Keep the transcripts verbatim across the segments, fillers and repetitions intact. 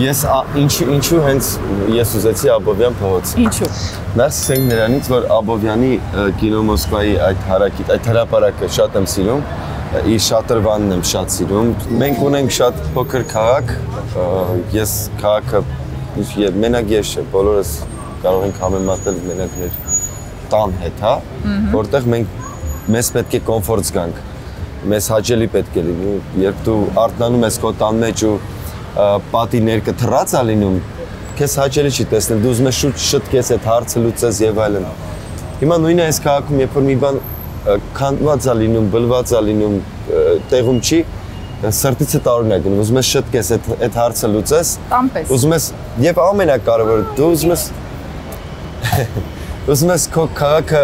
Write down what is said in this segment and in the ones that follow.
Ես ինչու հենց ես ուզեցի Աբովյան փողոցը։ Ինչու։ Նախ սկսենք նրանից, որ Աբովյանի կինո Մոսկվայի այդ հարակից, այդ հրապարակը շատ եմ սիրում, իր շատրվանն եմ շատ սիրում։ Մենք ունենք շատ փոքր քաղաք, ես քաղաքը մենակ ես չէ, բոլորս կարող ենք համեմատել մենակ մեր տան հետ, հա, որտեղ մենք մեզ պետք է կոմֆորտ զգանք, մեզ հաճելի պետք է լինի, երբ դու արթնանում ես քո տան մեջ ու պատի ներկը թռած է լինում, քեզ հաճելի չի տեսնել, դու ուզում ես շուտ շտկես այդ հարցը լուծես եւ այլն։ Հիմա նույնը այս քաղաքում, երբ որ մի բան քանդված է լինում, բլված է լինում, տեղում չի, սրտից է տարօրինակ է գնում, ուզում ես շտկես այդ այդ հարցը լուծես, ուզում ես եւ ամենակարևորը դու ուզում ես ուզում ես քո քաղաքը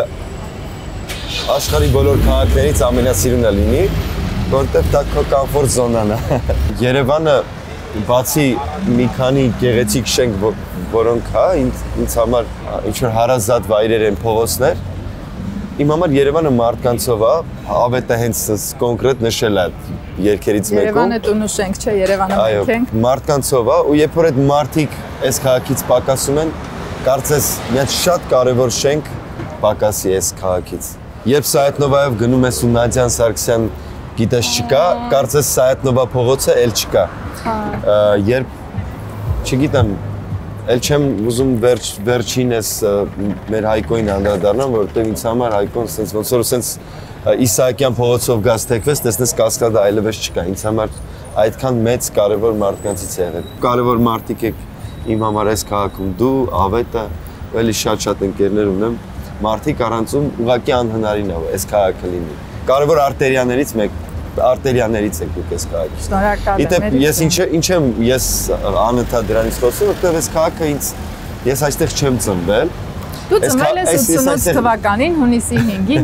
աշխարհի բոլոր քաղաքներից ամենասիրունը լինի, որտեղ դա քո կոմֆորտ զոնան է։ Երևանը բացի մի քանի գեղեցիկ շենք, որոնք հա ինձ համար ինչ-որ հարազատ վայրեր են, փողոցներ, իմ համար Երևանը մարդկանցով է, ավետը հենց կոնկրետ նշել է երգերից մեկում։ Երևանը տունու շենք չէ, Երևանը մենք ենք։ Այո, մարդկանցով է, ու երբ որ այդ մարդիկ այս քաղաքից պակասում են, կարծես մի հատ շատ կարևոր շենք պակասի այս քաղաքից։ Երբ Սայաթ-Նովայով գնում ես ու Նադյան Սարգսյան գիտես չկա, կարծես Սայաթ-Նովա փողոցը էլ չկա։ Երբ, չգիտեմ, էլ չեմ ուզում վերջին ես մեր Հայկոյին անդրադառնամ, որովհետև ինձ համար Հայկոն սենց ոնց որ սենց Իսահակյան փողոցով գազ թեքվես, տեսնես Կասկադը այլևս չկա, ինձ համար այդքան մեծ կարևոր մարդկանցից է եղել։ Կարևոր մարդիկ եք իմ համար այս քաղաքում, դու, ավետը, էլի շատ-շատ ընկերներ ունեմ, մարդիկ առանցում ուղղակի անհնարին է այս քաղաքը լինի։ Կարևոր արտերիաներից մեկ արտերիաներից եք դուք այս քաղաքի։ Շնորհակալ եմ։ Իդեպ ես ինչ ինչ եմ ես անընդհատ դրանից խոսում, որովհետև այս քաղաքը ինձ ես այստեղ չեմ ծնվել։ Դու ծնվել ես ութսունութ թվականին հունիսի հինգին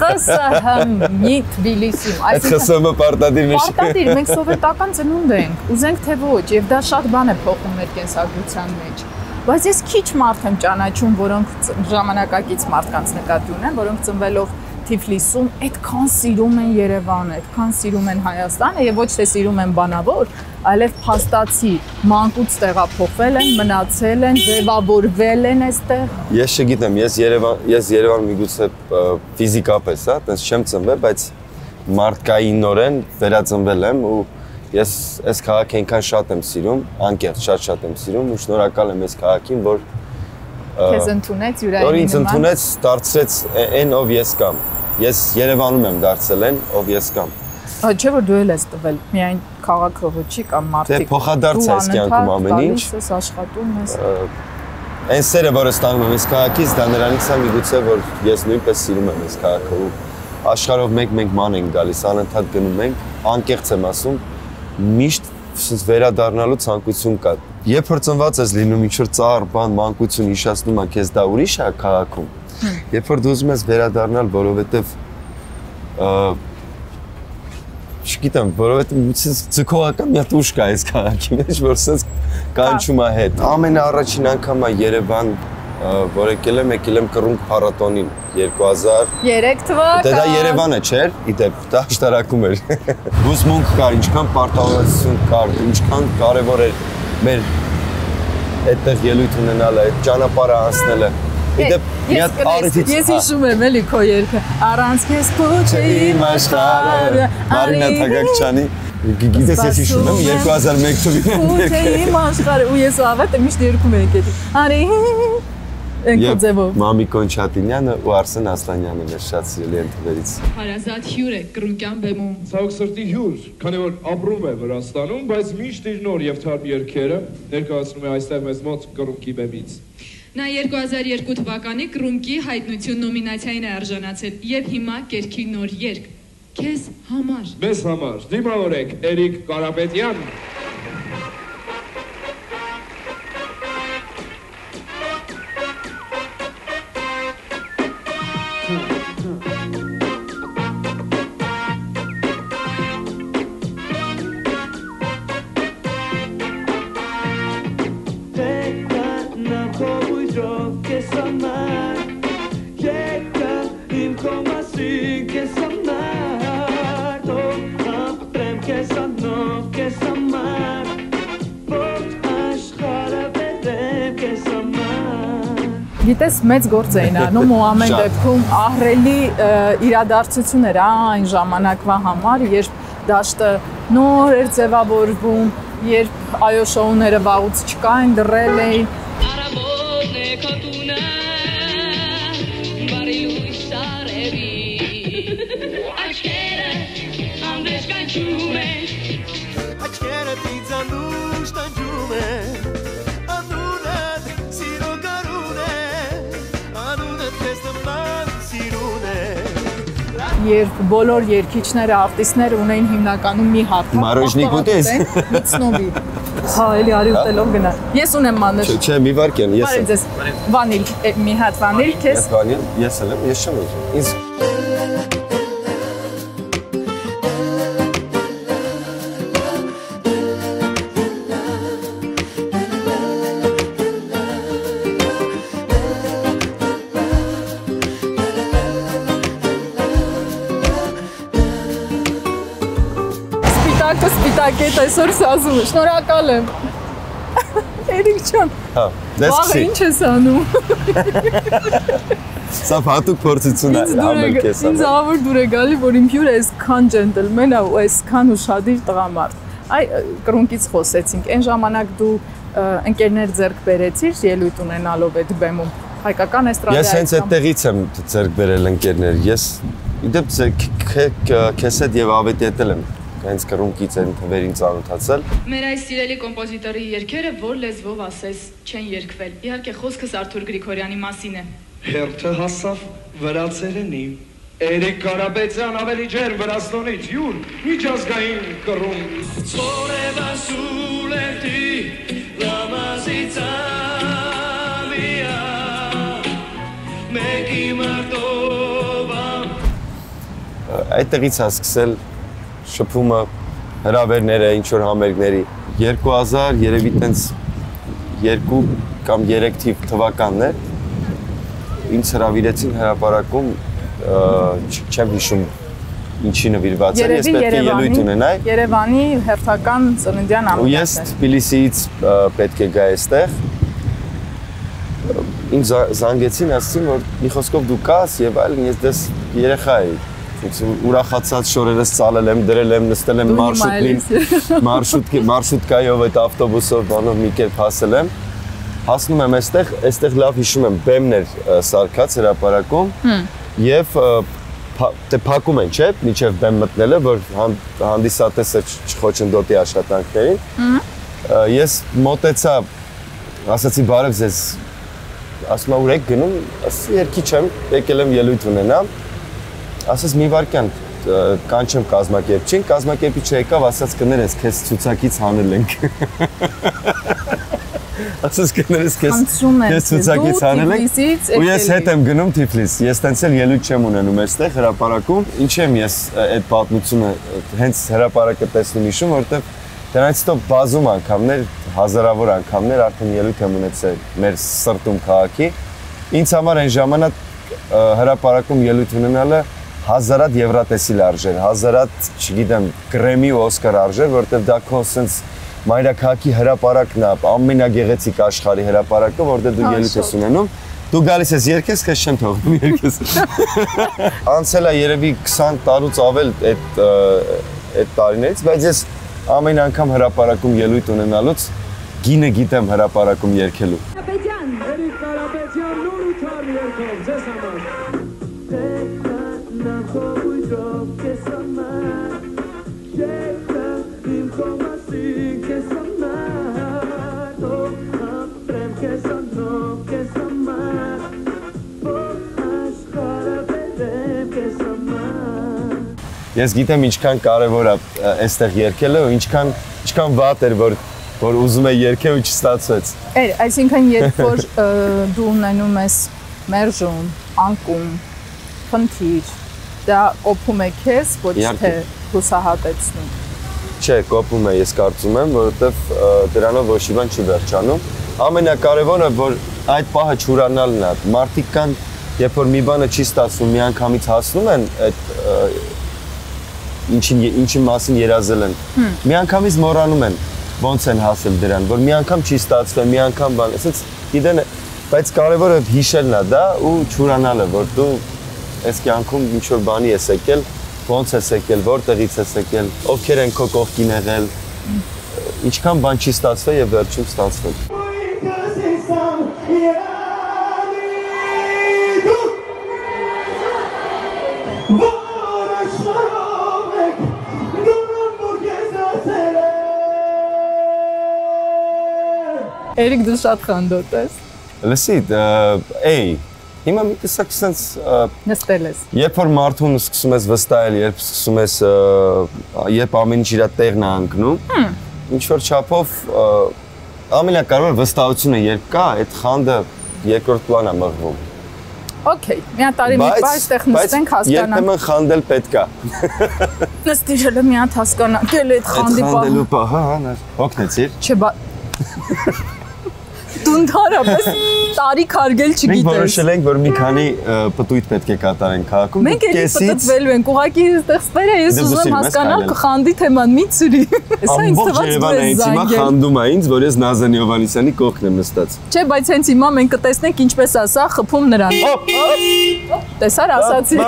ԽՍՀՄ Թբիլիսիում, այսինքն ԽՍՀՄ պարտադիր նշ։ Պարտադիր, մենք սովետական ծնունդ ենք, ուզենք թե ոչ, եւ դա շատ բան է փոխում մեր կենսագրության մեջ։ Բայց ես քիչ մարդ եմ ճանաչում, որոնք ժամանակակից մարդկանց նկատի ունեն, որոնք ծնվելով Թիֆլիսում այդքան սիրում են Երևանը, այդքան սիրում են Հայաստանը եւ ոչ թե սիրում են բանավոր, այլև փաստացի մանկուց տեղափոխվել են, մնացել են, ձևավորվել են այստեղ։ Ես չգիտեմ, ես Երևան, ես Երևան միգուցե ֆիզիկապես, հա, այդպես չեմ ծնվել, բայց մարդկայինորեն վերածնվել եմ ու ես այս քաղաքը այնքան շատ եմ սիրում, անկեղծ շատ-շատ եմ սիրում ու շնորհակալ եմ այս քաղաքին, որ քեզ ընդունեց յուրայինի նման։ Որ ինձ ընդունեց, դարձրեց այն ով ես կամ։ Ես Երևանում եմ դարձել են, ով ես կամ։ Չէ՞ որ դու էլ ես տվել, միայն քաղաքը ոչի կամ մարդիկ։ Դե փոխադարձ է այս կյանքում ամեն ինչ։ Դու ես աշխատում ես։ Այն սերը, որը ստանում եմ այս քաղաքից, դա նրանից է միգուցե, որ ես նույնպես սիրում եմ այս քաղաքը ու աշխարհով մեկ-մեկ ման ենք գալիս, անընդհատ գնում ենք, անկեղծ եմ ասում, միշտ վերադառնալու ցանկություն կա։ Երբ որ ծնված ես լինում ինչ-որ ծառ բան, մանկություն հիշացնում է քեզ, դա ուրիշ է քաղաքում։ Երբ որ դու ուզում ես վերադառնալ, որովհետև չգիտեմ, որովհետև ցկողական մի հատ ուժ կա այս քաղաքի մեջ, որ sense կանչում է հետ։ Ամենաառաջին անգամ է Երևան, որ եկել եմ, եկել եմ Կռունկ փառատոնին երկու հազար երեք թվական։ Դե դա Երևանը չէր, իդեպ, դա աշտարակում էր։ Հուզմունք կար, ինչքան պարտավորություն կար, ինչքան կարևոր էր մեր այդտեղ ելույթ ունենալը, այդ ճանապարհը անցնելը։ Իդեպ մի հատ առիթից ես հիշում եմ էլի քո երգը առանց քեզ փոչի աշխարհը Մարինա Թագակչյանի գիտես ես հիշում եմ երկու հազար մեկ թվականին փոչի աշխարհը ու ես ավետը միշտ երգում եմ էլի արի Եվ Մամի Կոնչատինյանը ու Արսեն Ասլանյանը մեր շատ սիրելի ընկերներից։ Հարազատ հյուր է Կռունկյան բեմում։ Ցավոք սրտի հյուր, քանի որ ապրում է Վրաստանում, բայց միշտ իր նոր եւ թարմ երգերը ներկայացնում է այստեղ մեզ մոտ Կռունկի բեմից։ Նա երկու հազար երկու թվականի Կռունկի հայտնություն նոմինացիային է արժանացել եւ հիմա կերքի նոր երգ Քեզ համար։ Մեզ համար դիմավորեք Էրիկ Կարապետյան։ Kes amar, pot Գիտես, մեծ գործ էին անում ու ամեն դեպքում ահռելի իրադարձություն էր այն ժամանակվա համար, երբ դաշտը նոր էր ձևավորվում, երբ այո շոուները վաղուց չկային, դռել էին։ Երբ բոլոր երգիչները, արտիստները ունեին հիմնականում մի հարթակ։ Մարոժնիկ ուտես։ Միցնովի։ Հա, էլի արի ուտելով գնա։ Ես ունեմ մանուշ։ Չէ, մի վարքեն, ես եմ։ Բարի ձեզ։ Վանիլ, մի հատ վանիլ, քեզ։ Ես վանիլ, ես եմ, ես չեմ ուզում։ Ինձ Սպիտակ այսօր սազում է, շնորհակալ եմ։ Էրիկ ջան։ Հա, դες Վաղը քսի։ ինչ ես անում։ Սա հատուկ փորձություն է համել քեզ։ Ինձ ավոր դուր է գալի, որ իմ հյուրը այսքան ջենտլմեն է ու այսքան ուշադիր տղամարդ։ Այ կրունկից խոսեցինք։ Այն ժամանակ դու ընկերներ ձեռք բերեցիր ելույթ ունենալով այդ բեմում։ Հայկական էստրադայի։ Ես հենց այդտեղից եմ ձեռք բերել ընկերներ։ Ես իդեպ քեզ հետ եւ ավետի հետ եմ հենց կրունկից են թվերին ծանոթացել։ Մեր այս սիրելի կոմպոզիտորի երգերը որ լեզվով ասես չեն երգվել։ Իհարկե խոսքս Արթուր Գրիգորյանի մասին է։ Հերթը հասավ վրացերենի։ Էրիկ Կարապետյան ավելի ջերմ Վրաստանից յուր միջազգային կռում։ Ծորևա սուլերտի լամազիցամիա մեկի մարտովա։ Այդտեղից է սկսել շփումը, հրավերները, ինչ-որ համերգների երկու հազար երևի տենց երկու կամ երեք թիվ թվականն է ինձ հրավիրեցին հրապարակում չեմ հիշում ինչի նվիրված էր, ես պետք է ելույթ ունենայի Երևանի հերթական ծննդյան ամենը։ ու ես Թբիլիսիից պետք է գա այստեղ ինձ զանգեցին, ասացին, որ մի խոսքով դու կաս եւ այլն, ես դες երեխա էի ուրախացած շորերս ծալել եմ, դրել եմ, նստել եմ մարշրուտին, մարշրուտ մարշրուտկայով այդ ավտոբուսով բանով մի կերպ հասել եմ։ Հասնում եմ այստեղ, այստեղ լավ հիշում եմ, բեմներ սարքած հրապարակում եւ դե փակում են, չէ՞, միջև բեմ մտնելը, որ հանդիսատեսը չխոչընդոտի աշխատանքներին։ Ես մոտեցա, ասացի բարև ձեզ, ասում եմ ուր եք գնում, ասացի երգիչ եմ, եկել եմ ելույթ ունենամ։ Ասաց մի վարքյան կանչեմ կազմակերպչին, կազմակերպիչը եկավ, ասաց կներես, քեզ ցուցակից հանել ենք։ Ասաց կներես, քեզ ցուցակից հանել ենք։ Ու ես հետ եմ գնում Թիֆլիս։ Ես տենց էլ ելույթ չեմ ունենում այստեղ հրապարակում։ Ինչ եմ ես այդ պատմությունը հենց հրապարակը տեսնում հիշում, որովհետև դրանից հետո բազում անգամներ, հազարավոր անգամներ արդեն ելույթ եմ ունեցել մեր սրտում քաղաքի։ Ինձ համար այն ժամանակ հրապարակում ելույթ ունենալը հազարատ եվրատեսիլ արժեր, հազարատ, չգիտեմ, Գրեմի ու Օսկար արժեր, որտեղ դա քո սենց մայրաքաղաքի հրապարակն է, ամենագեղեցիկ աշխարհի հրապարակը, որտեղ դու ելույթ ես ունենում, դու գալիս ես երգես, քեզ չեմ թողնում երգես։ Անցել է երևի քսան տարուց ավել այդ այդ տարիներից, բայց ես ամեն անգամ հրապարակում ելույթ ունենալուց գինը գիտեմ հրապարակում երգելու։ Կարապետյան, Էրիկ Կարապետյան, նոր ու թարմ երգով, ձեզ համար։ Ես գիտեմ ինչքան կարևոր է այստեղ երգելը ու ինչքան ինչքան վատ էր որ որ ուզում է երգել ու չստացվեց։ Էր, այսինքն երբ որ դու ունենում ես մերժում, անկում, խնդիր, դա կոփում է քեզ, ոչ թե հուսահատեցնում։ Չէ, կոփում է, ես կարծում եմ, որովհետև դրանով ոչ մի բան չի վերջանում։ Ամենակարևորը որ այդ պահը չուրանալն է։ Մարդիկ կան, երբ որ մի բանը չի ստացվում, միանգամից հասնում են այդ ինչին ինչի մասին երազել են։ Միանգամից մոռանում են ոնց են հասել դրան, որ մի անգամ չի ստացվել, մի անգամ բան, ասենց գիտեն Բայց կարևորը հիշելն է դա ու չուրանալը, որ դու այս կյանքում ինչ որ բանի ես եկել, ոնց ես եկել, որտեղից ես եկել, ովքեր են քո կողքին եղել, ինչքան բան չի ստացվել եւ վերջում ստացվել։ Էրիկ դու շատ խանդոտ ես։ Լսի, էй, հիմա մի տեսակ sense նստել ես։ Երբ որ մարդուն սկսում ես վստահել, երբ սկսում ես երբ ամեն ինչ իր տեղն է ընկնում, ինչ որ չափով ամենակարևորը վստահությունը երբ կա, այդ խանդը երկրորդ պլան է մղվում։ Okay, մի հատ տարի մի պար այստեղ նստենք հասկանանք։ Երբեմն խանդել պետք է։ Նստիրելը մի հատ հասկանանք, էլ այդ խանդի պահ։ Խանդելու պահը, հա, հոգնեցիր։ Չէ, բա Դու ընդհանրապես տարիք արգել չգիտես։ Մենք որոշել ենք, որ մի քանի պտույտ պետք է կատարենք քաղաքում։ Մենք էլի պտտվելու ենք, ուղղակի այստեղ սպեր է, ես ուզում եմ հասկանալ խանդի թեման, մի ծրի։ Սա ինձ թվաց դու ես զանգել։ Հիմա խանդում է ինձ, որ ես Նազանի Հովհաննիսյանի կողքն եմ նստած։ Չէ, բայց հենց հիմա մենք կտեսնենք ինչպես ասա, խփում նրան։ Տեսար ասացի։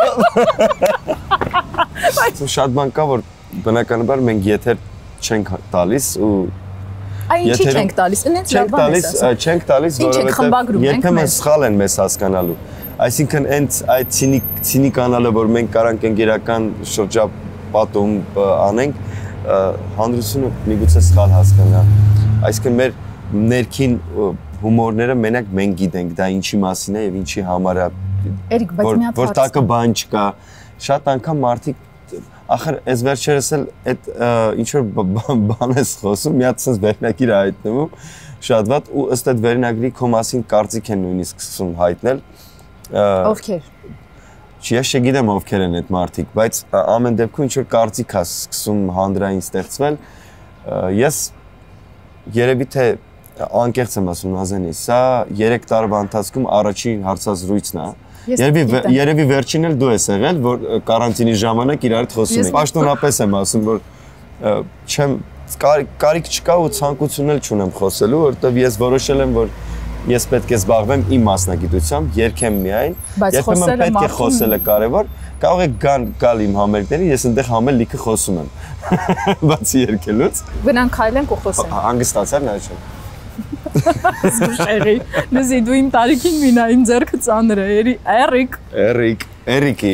Բայց շատ բան կա, որ բնականաբար մենք եթեր չենք տալիս ու Այ ինչի չենք տալիս, ինձ լավ բան ես ասում։ Չենք տալիս, որովհետև երբեմն սխալ են մեզ հասկանալու։ Այսինքն այնց այդ ցինիկանալը, որ մենք կարանք ընկերական շրջապատում անենք, հանրությունը միգուցե սխալ հասկանա։ Այսինքն մեր ներքին հումորները մենակ մենք գիտենք, դա ինչի մասին է եւ ինչի համար է։ Էրիկ, բայց մի հատ որ տակը բան չկա։ Շատ անգամ մարդիկ Ախր այս վերջերս էլ այդ ինչ որ բան ես խոսում, մի հատ sense վերնագիր է հայտնվում, շատ վատ ու ըստ այդ վերնագրի քո մասին կարծիք են նույնիսկ սկսում հայտնել։ Ովքեր։ Ես չգիտեմ ովքեր են այդ մարդիկ, բայց ամեն դեպքում ինչ որ կարծիք է սկսում հանրային ստեղծվել։ Ես երևի թե անկեղծ եմ ասում Նազանի, սա երեք տարվա ընթացքում առաջին հարցազրույցն է։ Երևի երևի վերջին էլ դու ես եղել, որ կարանտինի ժամանակ իրար հետ խոսում ենք։ Պաշտոնապես եմ ասում, որ չեմ կարիք չկա ու ցանկություն էլ չունեմ խոսելու, որովհետև ես որոշել եմ, որ ես պետք է զբաղվեմ իմ մասնագիտությամբ, երգեմ միայն, երբեմն պետք է խոսելը կարևոր, կարող է գան գալ իմ համերգներին, ես այնտեղ համել լիքը խոսում եմ։ Բացի երգելուց։ Գնանք քայլենք ու խոսենք։ Հանգստացար նա չէ։ Զուշերի, նզի դու իմ տարիքին մինա, իմ ձեռքը ծանր է, Էրիկ։ Էրիկ, Էրիկի։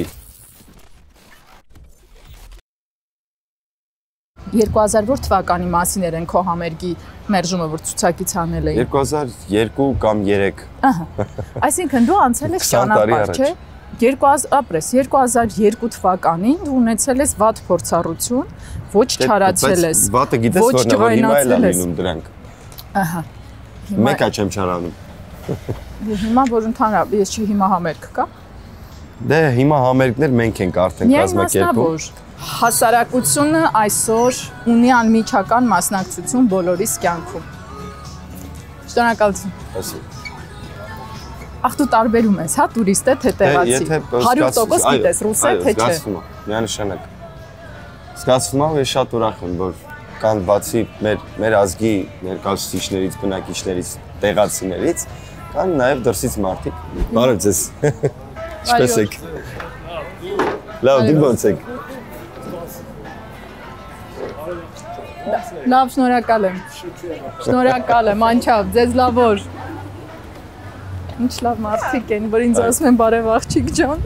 երկու հազար որ թվականի մասին էր են քո համերգի մերժումը, որ ցուցակից անել էին։ երկու հազար երկու կամ երեք։ Ահա։ Այսինքն դու անցել ես ճանապարհ, չէ՞։ երկու հազար ապրես, երկու հազար երկու թվականին դու ունեցել ես վատ փորձառություն, ոչ չարացել ես։ Վատը գիտես որն է, որ հիմա էլ է լինում դրանք։ Ահա։ Մեկա չեմ չարանում։ Հիմա որ ընդհանրապես ես չի հիմա համերգ կա։ Դե հիմա համերգներ մենք ենք արդեն կազմակերպում։ Հասարակությունը այսօր ունի անմիջական մասնակցություն բոլորիս կյանքում։ Շնորհակալություն։ Ախ դու տարբերում ես, հա, տուրիստ է թե տեղացի։ հարյուր տոկոս գիտես, ռուս է թե չէ։ Զգացվում է, միանշանակ։ Զգացվում է, ու ես շատ ուրախ եմ, որ կան բացի մեր մեր ազգի ներկայացուցիչներից, բնակիչներից, տեղացիներից, կան նաև դրսից մարդիկ։ Բարև ձեզ։ Ինչպե՞ս եք։ Լավ, դուք ո՞նց եք։ Լավ, շնորհակալ եմ։ Շնորհակալ եմ, անչափ, ձեզ լավ օր։ Ինչ լավ մարդիկ են, որ ինձ ասում են բարև աղջիկ ջան։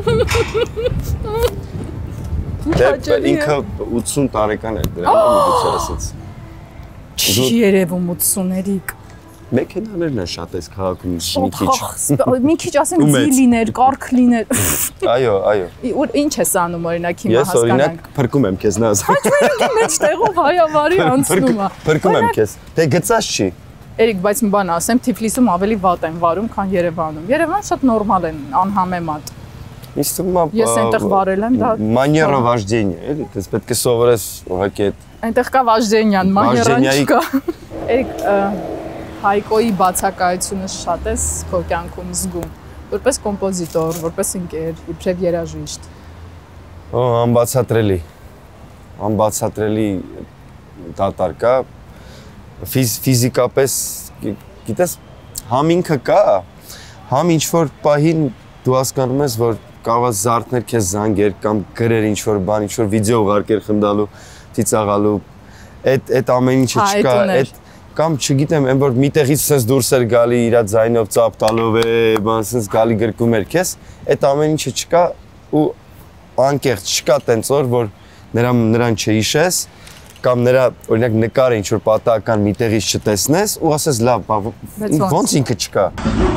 Դե ինքը ութսուն տարեկան էր դրան, միգուցե ասած։ Չի երևում ութսուներիկ։ Մեքենաներն են շատ էս քաղաքում մի քիչ։ Մի քիչ ասեմ ձի լիներ, կարգ լիներ։ Այո, այո։ Ինչ ես անում օրինակ հիմա հասկանանք։ Ես օրինակ փրկում եմ քեզ նազ։ Հաճույքի մեջ տեղով հայավարի անցնում է։ Փրկում եմ քեզ։ Դե գծած չի։ Էրիկ, բայց մի բան ասեմ, Թիֆլիսում ավելի վատ են վարում, քան Երևանում։ Երևան շատ նորմալ են, անհամեմատ։ Ինձ թվում է Ես այնտեղ վարել եմ, դա մանիերա վաժդենիա, էլի, դες պետք է սովորես ուղղակի այդ։ Այնտեղ կա վաժդենյան, մանիերան չկա։ Էրիկ, Հայկոյի բացակայությունը շատ ես քո կյանքում զգում, որպես կոմպոզիտոր, որպես ընկեր, իբրև երաժիշտ։ Օ, անբացատրելի։ Անբացատրելի դատարկա, ֆիզիկապես, գիտես, համ ինքը կա, համ ինչ որ պահին դու հասկանում ես, որ կարող ես զարթներ քեզ զանգեր կամ գրեր ինչ որ բան, ինչ որ վիդեո ուղարկել խնդալու, ծիծաղալու, այդ այդ ամեն ինչը չկա, այդ կամ չգիտեմ, այն որ միտեղից sense դուրս էր գալի իր ձայնով ծափ տալով է, բան sense գալի գրկում էր քեզ, այդ ամեն ինչը չկա ու անկեղծ չկա տենց որ որ նրան նրան չհիշես կամ նրա օրինակ նկարը ինչ որ պատահական միտեղից չտեսնես ու ասես լավ, ոնց ինքը չկա։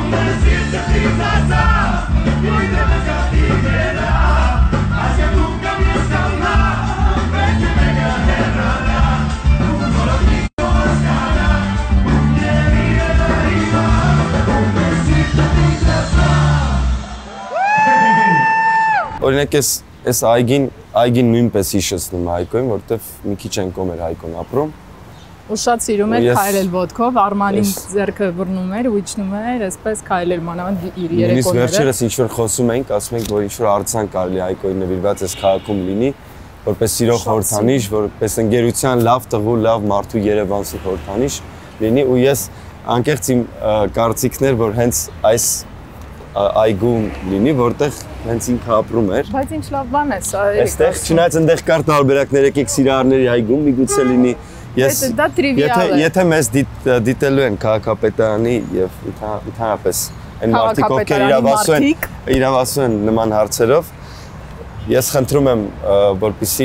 Օրինակ ես այս այգին այգին նույնպես հիշեցնում Հայկոին, որովհետև մի քիչ են կոմեր Հայկոն ապրում։ Ու շատ սիրում էր քայլել ոտքով, Արմանին ձեռքը բռնում էր ու իջնում էր, այսպես քայլել մանավանդ իր երեկոները։ Նույնիսկ վերջերս ինչ որ խոսում էինք, ասում ենք, որ ինչ որ արձան կարելի Հայկոին նվիրված այս քաղաքում լինի, որպես սիրող խորհրդանիշ, որպես ընկերության լավ տղու, լավ մարդու Երևանցի խորհրդանիշ լինի ու ես անկեղծ իմ կարծիքն էր, որ հենց այս այգում լինի, որտեղ հենց ինքը ապրում էր։ Բայց ինչ լավ բան է սա։ Այստեղ չնայած այնտեղ կար տարբերակներ, եկեք Սիրահարների այգում միգուցե լինի։ Ես դա տրիվիալ է։ Եթե մեզ դիտելու են քաղաքապետարանի եւ ընդհանրապես այն մարդիկ, ովքեր իրավասու են, իրավասու են նման հարցերով, ես խնդրում եմ, որպեսզի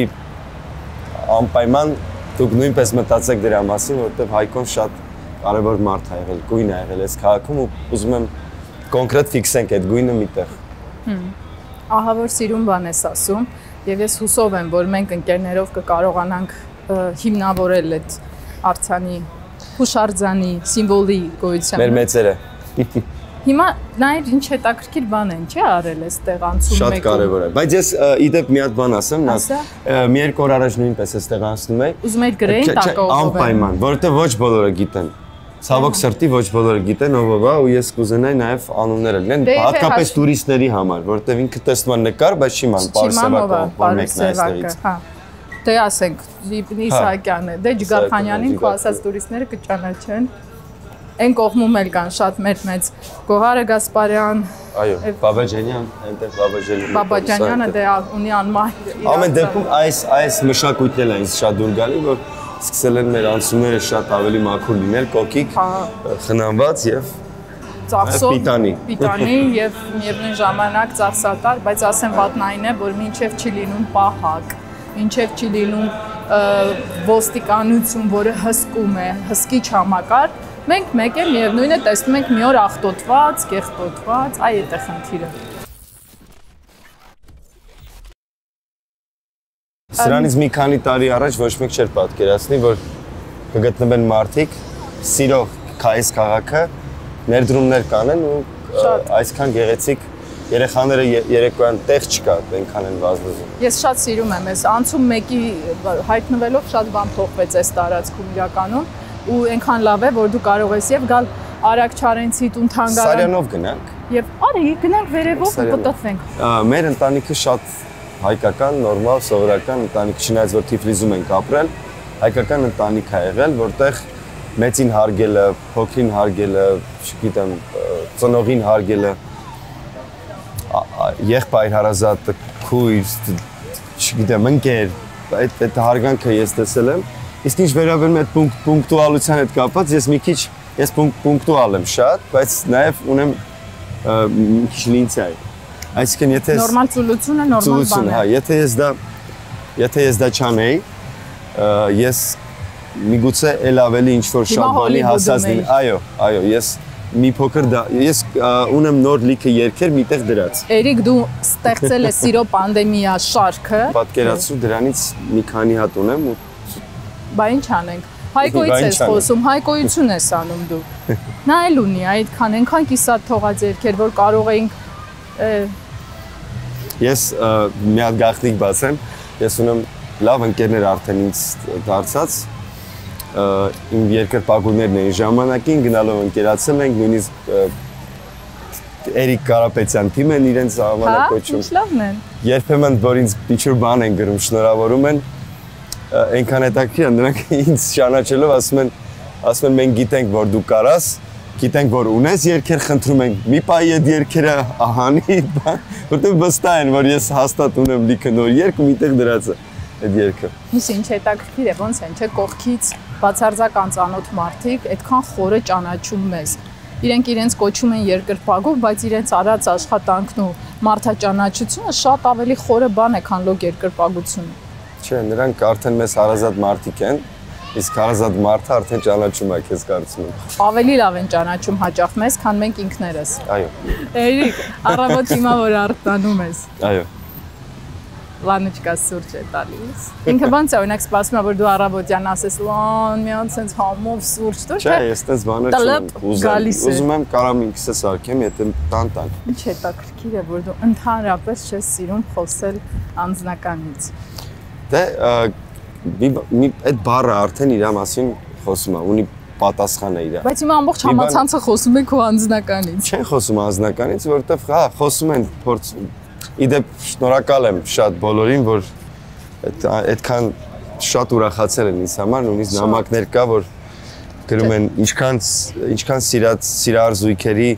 անպայման դուք նույնպես մտածեք դրա մասին, որովհետեւ Հայկոն շատ կարևոր մարդ է եղել, գույն է եղել այս քաղաքում ու ուզում եմ կոնկրետ ֆիքսենք այդ գույնը միտեղ։ Ահա որ սիրուն բան ես ասում եւ ես հուսով եմ, որ մենք ընկերներով կկարողանանք հիմնավորել այդ արձանի հուշարձանի սիմվոլի գոյությանը։ Մեր մեծերը։ Հիմա նայր ինչ հետաքրքիր բան են, չէ՞ արել այստեղ անցում մեկը։ Շատ կարևոր է, բայց ես իդեպ մի հատ բան ասեմ, մի երկու օր առաջ նույնպես այստեղ անցնում էի։ Ուզում եք գրեին տակով։ Անպայման, որովհետեւ ոչ բոլորը գիտեն։ Ցավոք սրտի ոչ բոլորը գիտեն ով ով է ու ես կուզենայի նաև անունները լինեն հատկապես տուրիստների համար, որովհետև ինքը տեսնում է նկար, բայց չի ման Պարսևակը, որ մեկն է այստեղից։ Հա։ Դե ասենք Զիպնի Իսահակյանը, դե Ջգարխանյանին քո ասած տուրիստները կճանաչեն։ Այն կողմում էլ կան շատ մեր մեծ Գոհարը Գասպարյան, այո, Բաբաջանյան, այնտեղ Բաբաջանյանը։ Բաբաջանյանը դե ունի անմահ։ Ամեն դեպքում այս այս մշակույթն է ինձ շատ դուր գալի, որ սկսել են մեր անցումները շատ ավելի մաքուր լինել, կոկիկ, խնամված եւ ծախսով, պիտանի։ Պիտանի եւ միևնույն ժամանակ ծախսատար, բայց ասեմ վատն այն է, որ մինչեւ չի լինում պահակ, մինչեւ չի լինում ոստիկանություն, որը հսկում է, հսկիչ համակարգ, մենք մեկ է միևնույնը տեսնում ենք մի օր աղտոտված, կեղտոտված, այ այդ է խնդիրը։ Սրանից մի քանի տարի առաջ ոչ մեկ չէր պատկերացնի, որ կգտնվեն մարդիկ, սիրող այս քաղաքը, ներդրումներ կանեն ու այսքան գեղեցիկ երեխաները երեկոյան տեղ չկա, այնքան են վազվզում։ Ես շատ սիրում եմ այս անցում մեկի հայտնվելով շատ բան փոխվեց այս տարածքում իրականում ու այնքան լավ է, որ դու կարող ես եւ գալ Արագ Չարենցի տուն թանգարան։ Սարյանով գնանք։ Եվ արի գնանք վերևով ու կտտվենք։ Մեր ընտանիքը շատ հայկական, նորմալ, սովորական ընտանիք, չնայած որ Թիֆլիսում ենք ապրել, հայկական ընտանիք է եղել, որտեղ մեծին հարգելը, փոքրին հարգելը, չգիտեմ, ծնողին հարգելը, եղբայր հարազատ, քույր, չգիտեմ, ընկեր, այդ այդ հարգանքը ես տեսել եմ։ Իսկ ինչ վերաբերում է այդ պունկտուալության հետ կապված, ես մի քիչ ես պունկտուալ եմ շատ, բայց նաև ունեմ մի քիչ լինցիա։ Այսինքն եթե նորմալ ծուլությունը նորմալ բան է։ Հա, եթե ես դա եթե ես դա չանեի, ես միգուցե էլ ավելի ինչ որ շատ բանի հասած լինի։ Այո, այո, ես մի փոքր դա ես ունեմ նոր լիքը երգեր միտեղ դրած։ Էրիկ դու ստեղծել ես Սիրո պանդեմիա շարքը։ Պատկերացրու դրանից մի քանի հատ ունեմ ու բա ինչ անենք։ Հայկոից ես խոսում, հայկոյություն ես անում դու։ Նա էլ ունի այդքան, այնքան կիսատ թողած երգեր, որ կարող էինք Ես մի հատ գաղտնիք բացեմ, ես ունեմ լավ ընկերներ արդեն ինձ դարձած, իմ երկրպագուներն էին ժամանակին, գնալով ընկերացել ենք, նույնիսկ Էրիկ Կարապետյան թիմ են իրենց հավանակոչում։ Հա, ինչ լավն են։ Երբեմն որ ինձ ինչ-որ բան են գրում, շնորհավորում են, այնքան հետաքրքիր է, նրանք ինձ ճանաչելով ասում են, ասում են մենք գիտենք, որ դու կարաս, գիտենք որ ունես երգեր, խնդրում ենք մի պահի այդ երգերը ահանի, որտեղ վստահ են որ ես հաստատ ունեմ լիքը նոր երգ ու միտեղ դրած է այդ երգը։ Իսկ ինչ հետաքրքիր է, ոնց են, չէ, կողքից բացարձակ անծանոթ մարդիկ այդքան խորը ճանաչում մեզ։ Իրենք իրենց կոչում են երկրպագով, բայց իրենց արած աշխատանքն ու մարդաճանաչությունը շատ ավելի խորը բան է, քան լոկ երկրպագությունը։ Չէ, նրանք արդեն մեզ հարազատ մարդիկ են, իսկ հարազատ մարդը արդեն ճանաչում է քեզ կարծում եմ։ Ավելի լավ են ճանաչում հաճախ մեզ, քան մենք ինքներս։ Այո։ Էրիկ, առավոտ հիմա որ արտանում ես։ Այո։ Վանուչկա սուրճ է տալիս։ Ինքը ոնց է, օրինակ սպասում է որ դու առավոտյան ասես, «Լան, մի հատ sense համով սուրճ տուր»։ Չէ, ես տես բաներ չունեմ, ուզում եմ կարամ ինքս սարքեմ, եթե տան տան։ Ինչ հետաքրքիր է, որ դու ընդհանրապես չես սիրում խոսել անձնականից։ Դե մի այդ բառը արդեն իր մասին խոսում է, ունի պատասխան է իր։ Բայց հիմա ամբողջ համացանցը խոսում է քո անձնականից։ Չեն խոսում անձնականից, որովհետև հա, խոսում են փորձ Իդեպ շնորհակալ եմ շատ բոլորին, որ այդքան շատ ուրախացել են ինձ համար, նույնիսկ նամակներ կա, որ գրում են ինչքան ինչքան սիրած սիրար զույգերի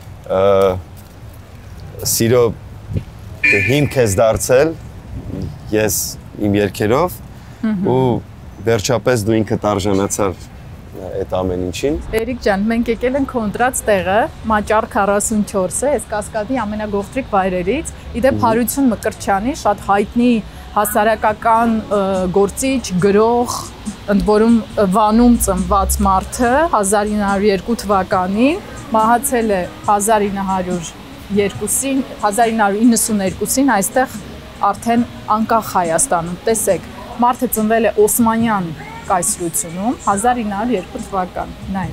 սիրո հիմք ես դարձել ես իմ երգերով ու վերջապես դու ինքդ արժանացար այդ ամեն ինչին։ Էրիկ ջան, մենք եկել ենք կոնտրած տեղը, Մաճար քառասունչորս է, այս Կասկադի ամենագողտրիկ վայրերից։ Իդեպ Հարություն Մկրտչյանի շատ հայտնի հասարակական գործիչ, գրող, ընդ որում Վանում ծնված մարդը հազար ինը հարյուր երկու թվականին, մահացել է հազար ինը հարյուր երկուսին, հազար ինը հարյուր իննսուններկուսին այստեղ արդեն անկախ Հայաստանում։ Տեսեք, մարդը ծնվել է Օսմանյան կայսրությունում հազար ինը հարյուր երկու թվական, նայ։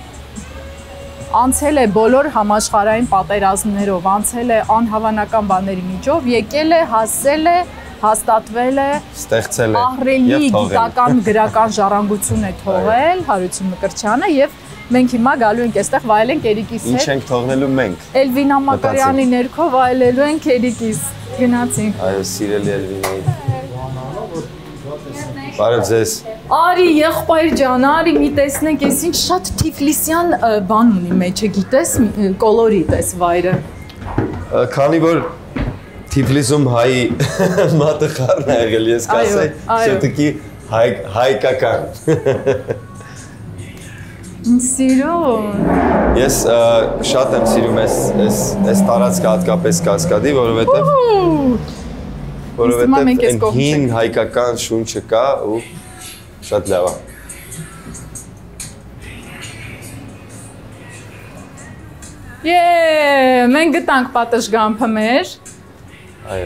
Անցել է բոլոր համաշխարհային պատերազմներով, անցել է անհավանական բաների միջով, եկել է, հասել է, հաստատվել է, ստեղծել է ահռելի գիտական գրական ժառանգություն է թողել Հարություն Մկրտչյանը եւ մենք հիմա գալու ենք այստեղ վայելենք Էրիկիս հետ։ Ինչ ենք թողնելու մենք։ Էլվինա Մակարյանի ներքո վայելելու ենք Էրիկիս։ Գնացինք։ Այո, սիրելի Էլվինայի։ Բարև ձեզ։ Արի, եղբայր ջան, արի մի տեսնենք, ես ինչ շատ թիֆլիսյան բան ունի մեջը, գիտես, կոլորիտ էս վայրը։ Քանի որ Թիֆլիսում հայ մատղարն է եղել, ես կասեի, շետուկի հայկական։ Սիրուն։ Ես շատ եմ սիրում այս տարածքը հատկապես Կասկադի, որովհետև որովհետև այն հին հայկական շունչը կա ու շատ լավ է։ Եեե, մենք գտանք պատշգամբը մեր։ Այո։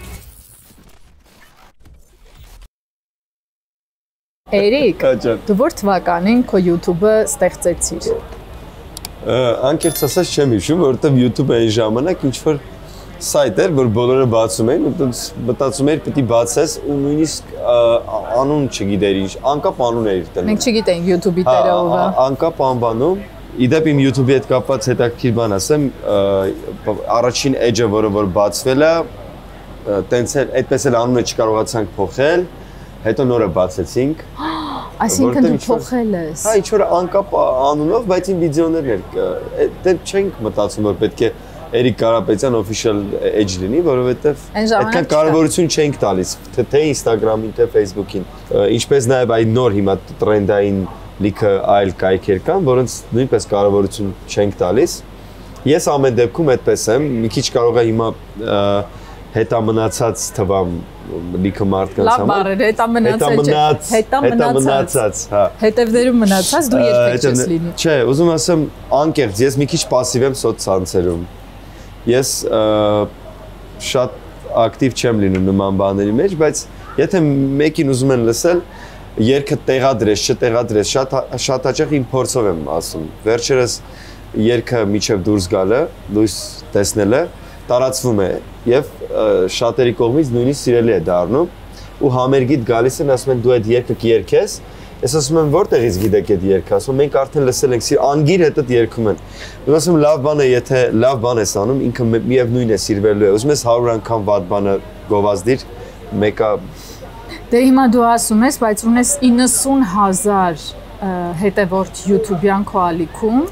Էրիկ, դու որ թվականին քո YouTube-ը ստեղծեցիր։ Անկեղծ ասած չեմ հիշում, որովհետև YouTube-ը այն ժամանակ ինչ-որ սայթ էր, որ բոլորը բացում էին, ու մտածում էիր պիտի բացես ու նույնիսկ անուն չգիտեիր ինչ, անկապ անուն էիր տնում։ Մենք չգիտենք YouTube-ի տերը ով է։ Անկապ անվանում։ Իդեպ իմ YouTube-ի հետ կապված հետաքրքիր բան ասեմ, առաջին edge-ը, որը որ բացվել է, տենց էլ այդպես էլ անունը չկարողացանք փոխել, հետո նորը բացեցինք։ Այսինքն դու փոխել ես։ Հա, ինչ որ անկապ անունով, բայց իմ վիդեոներն էր, դե չենք մտածում որ պետք է Էրիկ Կարապետյան official edge լինի, որովհետև այդքան կարևորություն չենք տալիս, թե Instagram-ին, թե Facebook-ին, ինչպես նաև այդ նոր հիմա տրենդային լիքը այլ կայքեր կան, որոնց նույնպես կարևորություն չենք տալիս։ Ես ամեն դեպքում այդպես եմ, մի քիչ կարող է հիմա հետամնացած թվամ լիքը մարդկանց համար։ Լավ բառեր, հետամնացած, հետամնացած, հա։ Հետևներում մնացած դու երբեք չես լինի։ Չէ, ուզում ասեմ անկեղծ, ես մի քիչ пассив եմ սոցցանցերում։ Ես շատ ակտիվ չեմ լինում նման բաների մեջ, բայց եթե մեկին ուզում են լսել, երգը տեղադրես, չտեղադրես, շատ շատ հաճախ իմ փորձով եմ ասում։ Վերջերս երգը միջև դուրս գալը, լույս տեսնելը տարածվում է եւ շատերի կողմից նույնիսկ սիրելի է դառնում ու համերգիտ գալիս են ասում են դու այդ երգը կերքես, ես ասում եմ որտեղից գիտեք այդ երգը, ասում մենք արդեն լսել ենք, անգիր հետ այդ երգում են։ Ես ասում լավ բան է, եթե լավ բան ես անում, ինքը միևնույն է սիրվելու է։ Ուզում ես հարյուր անգամ վատ բանը գովազդիր, մեկը Դե հիմա դու ասում ես, բայց ունես իննսուն հազար հետևորդ YouTube-յան քո ալիքում։ Այո։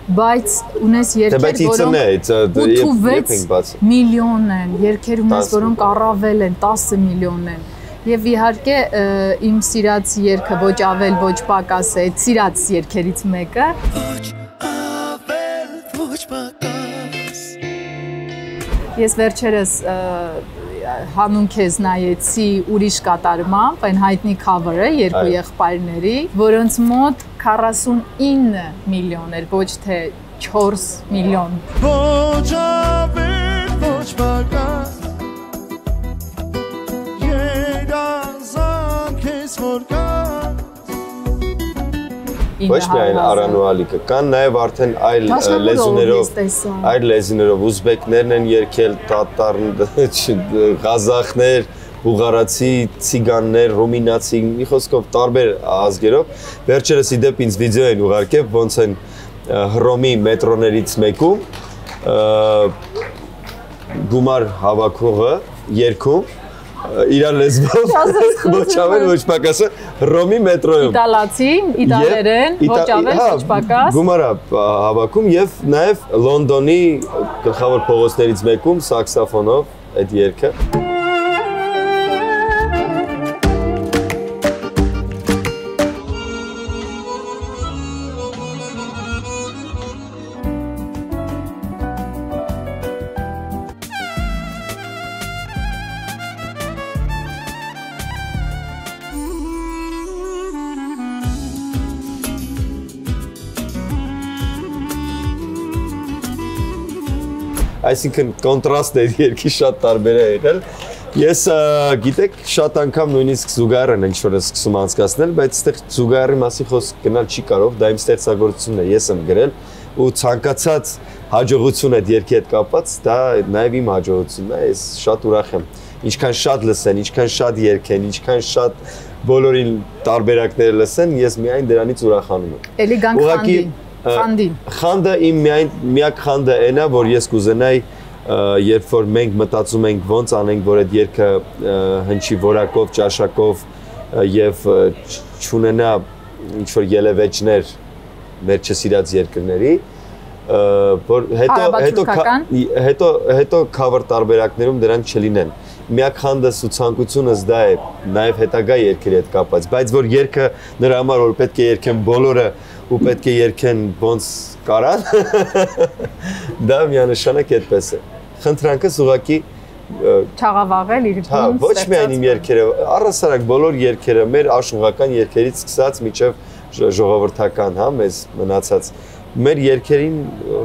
բայց ունես երկեր, որոնք ութվեց միլիոն են, երկեր ունես, որոնք առավել են, տասը միլիոն են։ Եվ իհարկե իմ սիրած երգը ոչ ավել, ոչ պակաս է, սիրած երգերից մեկը։ Ոչ ավել, ոչ պակաս։ Ես վերջերս հանուն քեզ նայեցի ուրիշ կատարմամբ, այն հայտնի cover-ը երկու եղբայրների, որոնց մոտ քառասունինը միլիոն էր, ոչ թե չորս միլիոն։ Ոչ ավել, ոչ պակաս։ Ոչ միայն Արանուալիկը, կան նաև արդեն այլ լեզուներով, այլ լեզուներով, ուզբեկներն են երգել, տատար, ղազախներ, բուլղարացի, ցիգաններ, ռումինացի, մի խոսքով տարբեր ազգերով։ Վերջերս ի դեպ ինձ վիդեո են ուղարկել, ոնց են Հռոմի մետրոներից մեկում գումար հավաքողը երգում իրար լեզվով, ոչ ավել, ոչ պակասը, Հռոմի մետրոյում։ Իտալացի, իտալերեն, ոչ ավել, ոչ պակաս։ Գումար հավաքում և նաև Լոնդոնի գլխավոր փողոցներից մեկում սաքսոֆոնով այդ երգը։ Այսինքն կոնտրաստ է երկի շատ տարբեր է եղել։ Ես գիտեք շատ անգամ նույնիսկ զուգահեռ են ինչ-որ սկսում անցկացնել, բայց այստեղ զուգահեռի մասին խոսք գնալ չի կարող, դա իմ ստեղծագործությունն է, ես եմ գրել ու ցանկացած հաջողություն այդ երկի հետ կապված, դա նաև իմ հաջողությունն է, ես շատ ուրախ եմ։ Ինչքան շատ լսեն, ինչքան շատ երգեն, ինչքան շատ բոլորին տարբերակները լսեն, ես միայն դրանից ուրախանում եմ։ Էլի գանք խանդի։ Խանդի։ Խանդը իմ միայն միակ խանդը այնա, որ ես կուզենայի, երբ որ մենք մտածում ենք ոնց անենք, որ այդ երգը հնչի որակով, ճաշակով եւ չունենա ինչ-որ ելևեջներ մեր չսիրած երկրների, որ հետո հետո հետո հետո cover տարբերակներում դրանք չլինեն։ Միակ խանդս ու ցանկությունս դա է, նաեւ հետագա երգերի հետ կապված, բայց որ երգը նրա համար որ պետք է երգեն բոլորը ու պետք է երգեն ոնց կարան, դա միանշանակ այդպես է։ Խնդրանքս ուղղակի չաղավաղել իր բուն ոչ միայն իմ երգերը, առհասարակ բոլոր երգերը, մեր աշխուղական երգերից սկսած մինչև ժողովրդական, հա, մեզ մնացած, մեր երգերին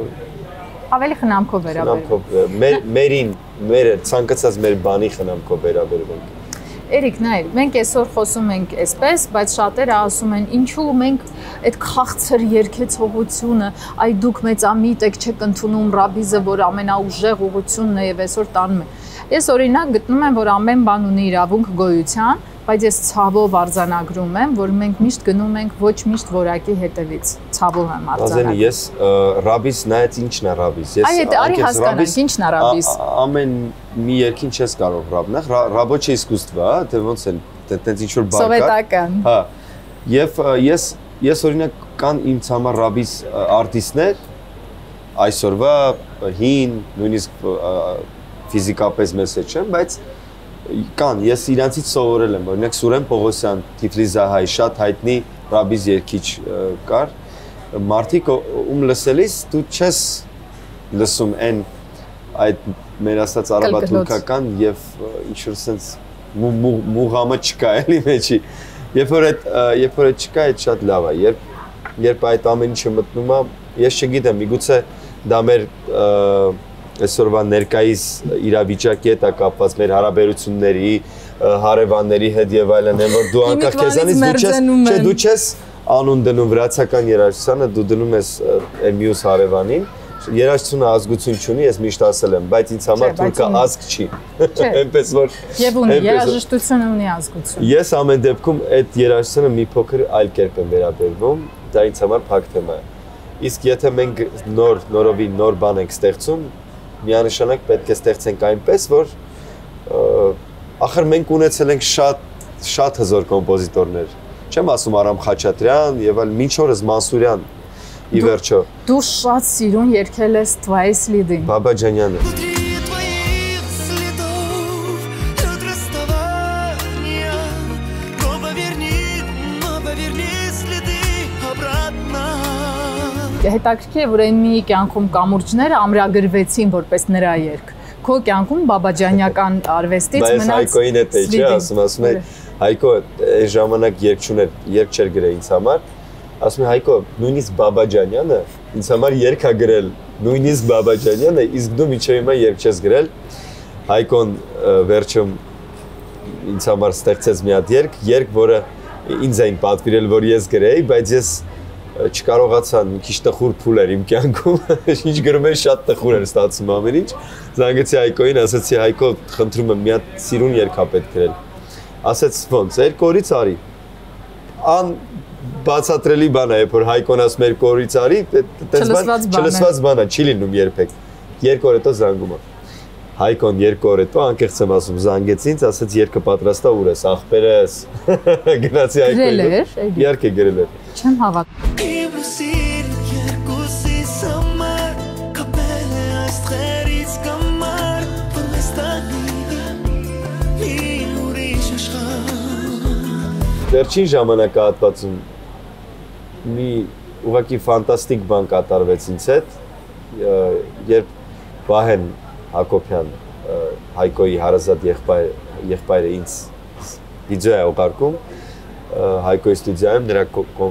ավելի խնամքով վերաբերվում։ Մերին, մեր ցանկացած մեր բանի խնամքով վերաբերվում։ Էրիկ, նայ, մենք այսօր խոսում ենք այսպես, բայց շատերը ասում են, ինչու մենք այդ քաղցր երգեցողությունը, այ դուք մեծամիտ եք, չեք ընդունում ռաբիզը, որ ամենաուժեղ ուղղությունն է եւ այսօր տանում է։ Ես օրինակ գտնում եմ, որ ամեն բան ունի իրավունք գոյության, բայց ես ցավով արձանագրում եմ, որ մենք միշտ գնում ենք ոչ միշտ որակի հետևից։ Ցավով եմ արձանագրում։ Ազենի, ես ռաբիզ նայած ինչն է ռաբիզ։ Այ այդ արի հասկանանք, ինչն է ռաբիզ։ Ամեն մի երկին չես կարող ռաբնախ, ռաբոչե իսկուսство, հա, թե ոնց են, տենց ինչ որ բարգա։ Սովետական։ Հա։ Եվ ես ես օրինակ կան ինձ համար ռաբիզ արտիստներ այսօրվա հին, նույնիսկ ֆիզիկապես մեծ չեմ, բայց կան, ես իրանցից սովորել եմ, օրինակ Սուրեն Պողոսյան, Թիֆլիզահայ, շատ հայտնի ռաբիզ երգիչ կար, մարդիկ ում լսելիս դու չես լսում այն այդ մեր ասած արաբա-թուրքական եւ ինչ-որ sense մուղամը չկա էլի մեջի։ Երբ որ այդ երբ որ այդ չկա, այդ շատ լավ է։ Երբ երբ այդ ամեն ինչը մտնում է, ես չգիտեմ, միգուցե դա մեր այսօրվա ներկայիս իրավիճակի հետ է կապված, մեր հարաբերությունների, հարևանների հետ եւ այլն, որ դու անկախ քեզանից դու չես, չէ, դու չես անուն դնում վրացական երաժշտությանը, դու դնում ես այն մյուս հարևանին։ Երաժշտությունը ազգություն չունի, ես միշտ ասել եմ, բայց ինձ համար թուրքը ազգ չի։ Այնպես որ եւ ունի երաժշտությունը ունի ազգություն։ Ես ամեն դեպքում այդ երաժշտությունը մի փոքր այլ կերպ եմ վերաբերվում, դա ինձ համար փակ թեմա է։ Իսկ եթե մենք նոր նորովի նոր բան ենք ստեղծում, միանշանակ պետք է ստեղծենք այնպես, որ ախր մենք ունեցել ենք շատ շատ հզոր կոմպոզիտորներ։ Չեմ ասում Արամ Խաչատրյան եւ այլ մինչ օրս Մանսուրյան, ի վերջո։ Դու շատ սիրուն երգել ես Твои следы։ Բաբաջանյանը։ Հետաքրքիր է, որ այն մի կյանքում կամուրջները ամրագրվեցին որպես նրա երգ։ Քո կյանքում բաբաջանյական արվեստից մնաց։ Բայց Հայկոին հետ է, չէ, ասում ասում է Հայկո այս ժամանակ երգ չուներ, երգ չէր գրել ինձ համար։ Ասում է Հայկո, նույնիսկ Բաբաջանյանը ինձ համար երգ է գրել, նույնիսկ Բաբաջանյանը, իսկ դու միջև հիմա երգ չես գրել։ Հայկոն վերջում ինձ համար ստեղծեց մի հատ երգ, երգ, որը ինձ էին պատվիրել, որ ես գրեի, բայց ես չկարողացա, մի քիչ տխուր փուլ էր իմ կյանքում, ինչ գրում էր շատ տխուր էր ստացվում ամեն ինչ։ Զանգեցի Հայկոին, ասացի Հայկո, խնդրում եմ, մի հատ սիրուն երգ ա պետք գրել։ Ասեց ոնց, երկու օրից արի։ Ան բացատրելի բան է, երբ որ Հայկոն ասում երկու օրից արի, չլսված բան է, չի լինում երբեք։ Երկու օր հետո զանգում է։ Հայկոն երկու օր հետո անկեղծ եմ ասում, զանգեց ինձ, ասեց երգը պատրաստ է, ուր ես, ախպերս։ Գնացի Հայկոին։ Երգ է գրել էր։ Չեմ հավատում։ Վերջին ժամանակահատվածում մի ուղղակի ֆանտաստիկ բան կատարվեց ինձ հետ, երբ Վահեն Հակոբյան, Հայկոյի հարազատ եղբայրը ինձ վիդեո է ուղարկում Հայկոյի ստուդիայում, նրա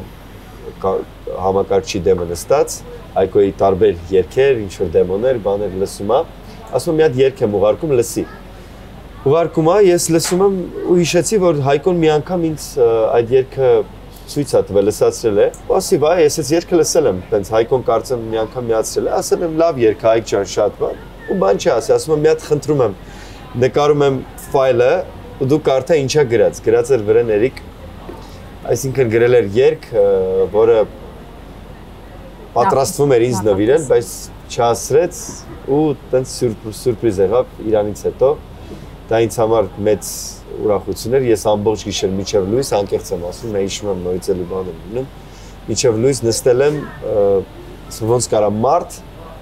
համակարգչի դեմը նստած, Հայկոյի տարբեր երգեր, ինչ-որ դեմոներ, բաներ լսում է, ասում մի հատ երգ եմ ուղարկում, լսի։ Ուղարկում է, ես լսում եմ ու հիշեցի, որ Հայկոն մի անգամ ինձ այդ երգը ցույց է տվել, լսացրել է, ու ասի, վայ, ես այս երգը լսել եմ, տենց Հայկոն կարծեմ մի անգամ միացրել է, ասել եմ լավ երգ, Հայկ ջան, շատ բան, ու բան չի ասի, ասում եմ մի հատ խնդրում եմ, նկարում եմ ֆայլը, ու դու կարդա ինչա գրած, գրած էր վրան Էրիկ, այսինքն գրել էր երգ, որը պատրաստվում էր ինձ նվիրել, բայց չհասցրեց ու տենց սուրպրիզ եղավ իրանից հետո։ Դա ինձ համար մեծ ուրախություն էր, ես ամբողջ գիշեր մինչև լույս, անկեղծ եմ ասում, նա հիշում եմ նորից էլի բան եմ լինում, մինչև լույս նստել եմ, ոնց կարա մարդ,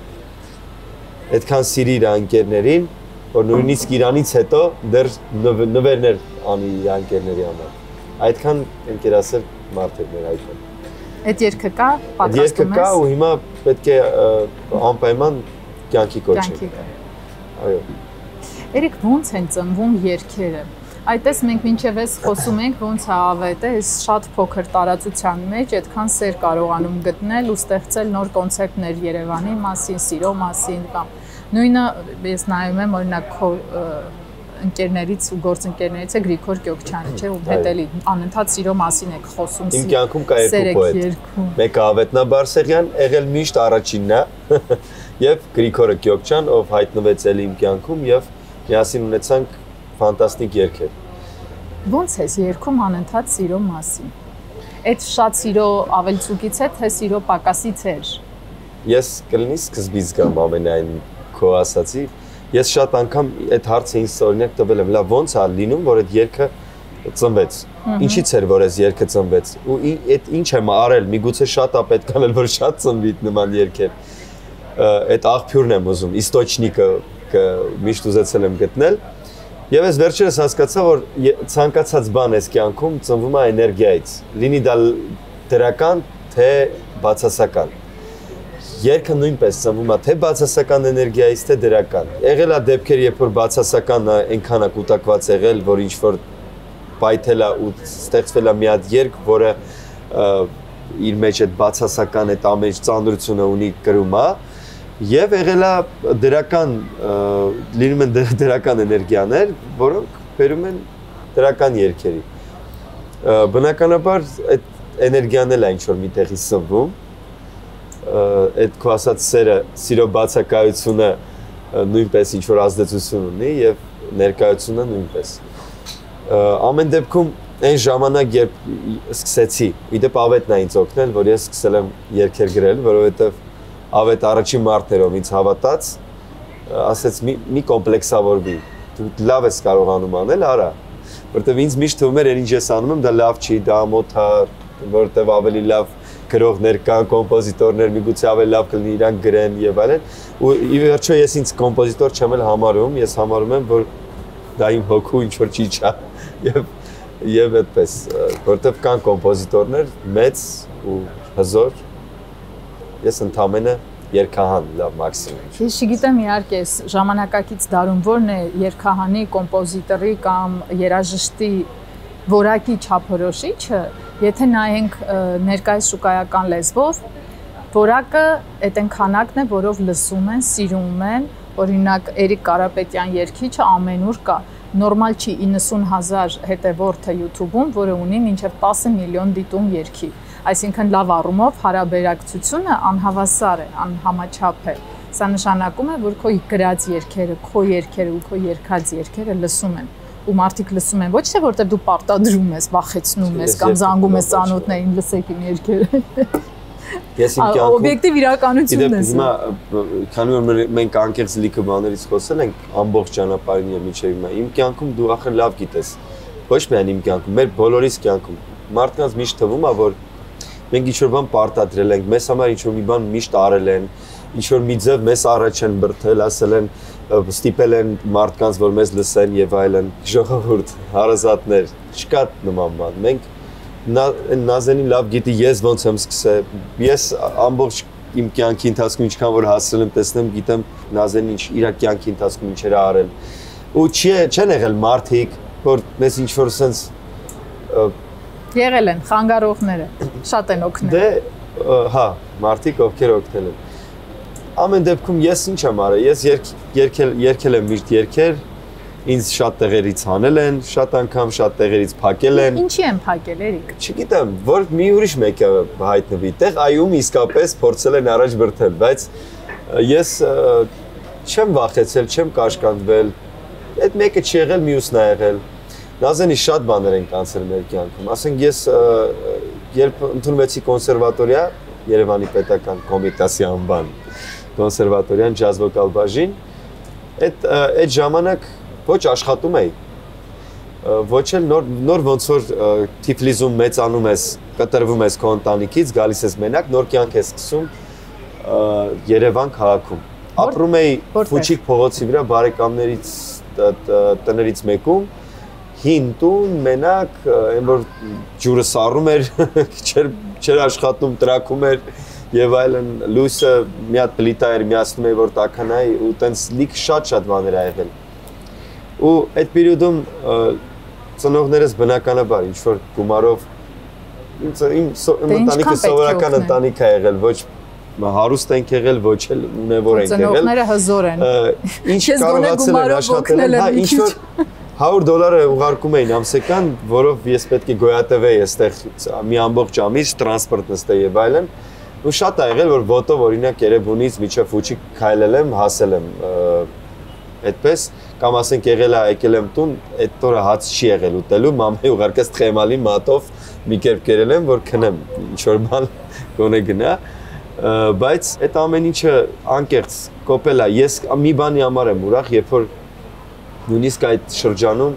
այդքան սիրի իր անկերներին, որ նույնիսկ իրանից հետո դեռ նվերներ անի իր անկերների համար, այդքան ընկերասեր մարդ էր մեր Հայկոն։ Այդ երգը կա, պատրաստում ես։ Այդ երգը կա ու հիմա պետք է անպայման կյանքի կոչել։ Այո։ Երեք ոնց են ծնվում երգերը։ Այդպես մենք մինչև էս խոսում ենք ոնց է ավետը, այս շատ փոքր տարածության մեջ այդքան սեր կարողանում գտնել ու ստեղծել նոր կոնցեպտներ Երևանի մասին, սիրո մասին կամ նույնը ես նայում եմ օրինակ քո ընկերներից ու գործընկերներից է Գրիգոր Կյոքչյանը, չէ՞, ու հետ էլի անընդհատ սիրո մասին եք խոսում։ Իմ կյանքում կա երկու պոետ։ Մեկը Ավետնա Բարսեղյան, եղել միշտ առաջինն է, եւ Գրիգորը Կյոքչյան, ով հայտնվեց էլի իմ կյանքում եւ միասին ունեցանք ֆանտաստիկ երգեր։ Ոնց ես երգում անընդհատ սիրո մասին։ Այդ շատ սիրո ավելցուկից է, թե սիրո պակասից էր։ Ես կլինի սկզբից գամ ամենայն քո ասացի, ես շատ անգամ այդ հարցը ինձ օրինակ տվել եմ, լավ ոնց է լինում, որ այդ երգը ծնվեց։ Ինչից էր, որ այս երգը ծնվեց։ Ու այդ ինչ եմ արել, միգուցե շատ է պետք անել, որ շատ ծնվի նման երգեր։ Այդ աղբյուրն եմ ուզում, իստոչնիկը միշտ ուզեցել եմ գտնել։ Եվ ես վերջերս հասկացա, որ ցանկացած բան այս կյանքում ծնվում է էներգիայից։ Լինի դա դրական, թե բացասական։ Երգը նույնպես ծնվում է թե բացասական էներգիայից, թե դրական։ Եղել է դեպքեր, երբ որ բացասականը այնքան է կուտակված եղել, որ ինչ որ պայթել է ու ստեղծվել է մի հատ երգ, որը իր մեջ այդ բացասական այդ ամեն ծանրությունը ունի կրում է։ Եվ եղել է դրական, լինում են դրական էներգիաներ, որոնք բերում են դրական երգերի։ Բնականաբար այդ էներգիան էլ է ինչ-որ մի տեղից սնվում, այդ քո ասած սերը, սիրո բացակայությունը նույնպես ինչ-որ ազդեցություն ունի և ներկայությունը նույնպես։ Ամեն դեպքում այն ժամանակ, երբ սկսեցի, իդեպ Ավետն է ինձ օգնել, որ ես սկսել եմ երգեր գրել, որովհետև Ավետ առաջին մարդն էր, ինձ հավատաց, ասեց մի կոմպլեքսավորվի, դու լավ ես կարողանում անել, արա, որտեվ ինձ միշտ թվում էր, ինչ ես անում եմ, դա լավ չի, դա ամոթ է, որտեվ ավելի լավ գրողներ կան, կոմպոզիտորներ, միգուցե ավելի լավ կլինի իրանք գրեն եւ այլն։ Ու ի վերջո ես ինձ կոմպոզիտոր չեմ էլ համարում, ես համարում եմ, որ դա իմ հոգու ինչ որ ճիչ է եւ եւ այդպես, որտեվ կան կոմպոզիտորներ մեծ ու հզոր։ Ես ընդամենը երգահան լավ մաքսիմում։ Ես չգիտեմ իհարկե ժամանակակից դարում որն է երգահանի, կոմպոզիտորի կամ երաժշտի որակի չափորոշիչը, եթե նայենք ներկայիս շուկայական լեզվով, որակը այդ այն քանակն է, որով լսում են, սիրում են, օրինակ Էրիկ Կարապետյան երգիչը ամենուր կա, նորմալ չի իննսուն հազար հետևորդ է YouTube-ում, որը ունի մինչև տասը միլիոն դիտում երգի, այսինքն լավ առումով հարաբերակցությունը անհավասար է, անհամաչափ է, սա նշանակում է, որ քո գրած երգերը, քո երգերը ու քո երգած երգերը լսում են, ու մարդիկ լսում են, ոչ թե որտեղ դու պարտադրում ես, վախեցնում ես կամ զանգում ես ծանոթներին լսեք իմ երգերը։ Ես իմ կյանքում օբյեկտիվ իրականությունն է։ Հիմա քանի որ մենք անկեղծ լիքը բաներից խոսել ենք ամբողջ ճանապարհին եւ միջև հիմա իմ կյանքում դու ախր լավ գիտես ոչ միայն իմ կյանքում մեր բոլորիս կյանքում մարդկանց միշտ թվում է որ մենք ինչ որ բան պարտադրել ենք մեզ համար ինչ որ մի բան միշտ արել են ինչ որ մի ձև մեզ առաջ են բրթել ասել են ստիպել են մարդկանց որ մեզ լսեն եւ այլն ժողովուրդ հարազատներ չկա նման բան մենք Նազենին լավ գիտի ես ոնց եմ սկսել ես ամբողջ իմ կյանքի ընթացքում ինչքան որ հասել եմ տեսնեմ գիտեմ Նազենին ինչ իր կյանքի ընթացքում ինչեր է արել ու չի չեն եղել մարդիկ որ մեզ ինչ որ sense եղել են խանգարողները շատ են օգնել դե հա մարդիկ ովքեր օգնել են ամեն դեպքում ես ինչ եմ արել ես երկել երկել եմ միշտ երգեր ինձ շատ տեղերից հանել են, շատ անգամ շատ տեղերից փակել են։ Ինչի են փակել, Էրիկ։ Չգիտեմ, որ մի ուրիշ մեկը հայտնվի, տեղ այում իսկապես փորձել են առաջ բրթել, բայց ես չեմ վախեցել, չեմ կաշկանդվել։ Այդ մեկը չի եղել, մյուսն է եղել։ Նազենի շատ բաներ են կանցել մեր կյանքում։ Ասենք ես երբ ընդունվեցի կոնսերվատորիա, Երևանի պետական կոմիտասի անվան կոնսերվատորիան ջազ վոկալ բաժին, այդ այդ ժամանակ ոչ աշխատում էի, ոչ էլ նոր, նոր ոնց որ Թիֆլիսում մեծանում ես, կտրվում ես քո ընտանիքից, գալիս ես մենակ, նոր կյանք ես սկսում Երևան քաղաքում։ Ապրում էի Ֆուչիկ փողոցի վրա բարեկամներից տներից մեկում, հին տուն, մենակ, այն որ ջուրը սառում էր, չէր չէր աշխատում, տրակում էր եւ այլն, լույսը մի հատ պլիտա էր, միացնում էի որ տաքանայի ու տենց լիք շատ-շատ բաներ ա եղել։ Ու այդ պերիոդում ծնողներս բնականաբար ինչ որ գումարով իմ ընտանիքը սովորական ընտանիք է եղել, ոչ հարուստ ենք եղել, ոչ էլ ունևոր ենք եղել։ Ծնողները հզոր են։ Ինչ կարողացել են աշխատել, հա, ինչ որ հարյուր դոլարը ուղարկում էին ամսական, որով ես պետք է գոյատևեի այստեղ մի ամբողջ ամիս, տրանսպորտ նստեի եւ այլն։ Ու շատ ա եղել, որ ոտով օրինակ Երևանից միջև Ֆուչիկ քայլել եմ, հասել եմ այդպես կամ ասենք եղել է եկել եմ տուն, այդ օրը հաց չի եղել ուտելու, մամայի ուղարկած թխեմալի մատով մի կերպ կերել եմ, որ քնեմ, ինչ որ բան գոնե գնա, բայց այդ ամեն ինչը անկեղծ կոպել է, ես մի բանի համար եմ ուրախ, երբ որ նույնիսկ այդ շրջանում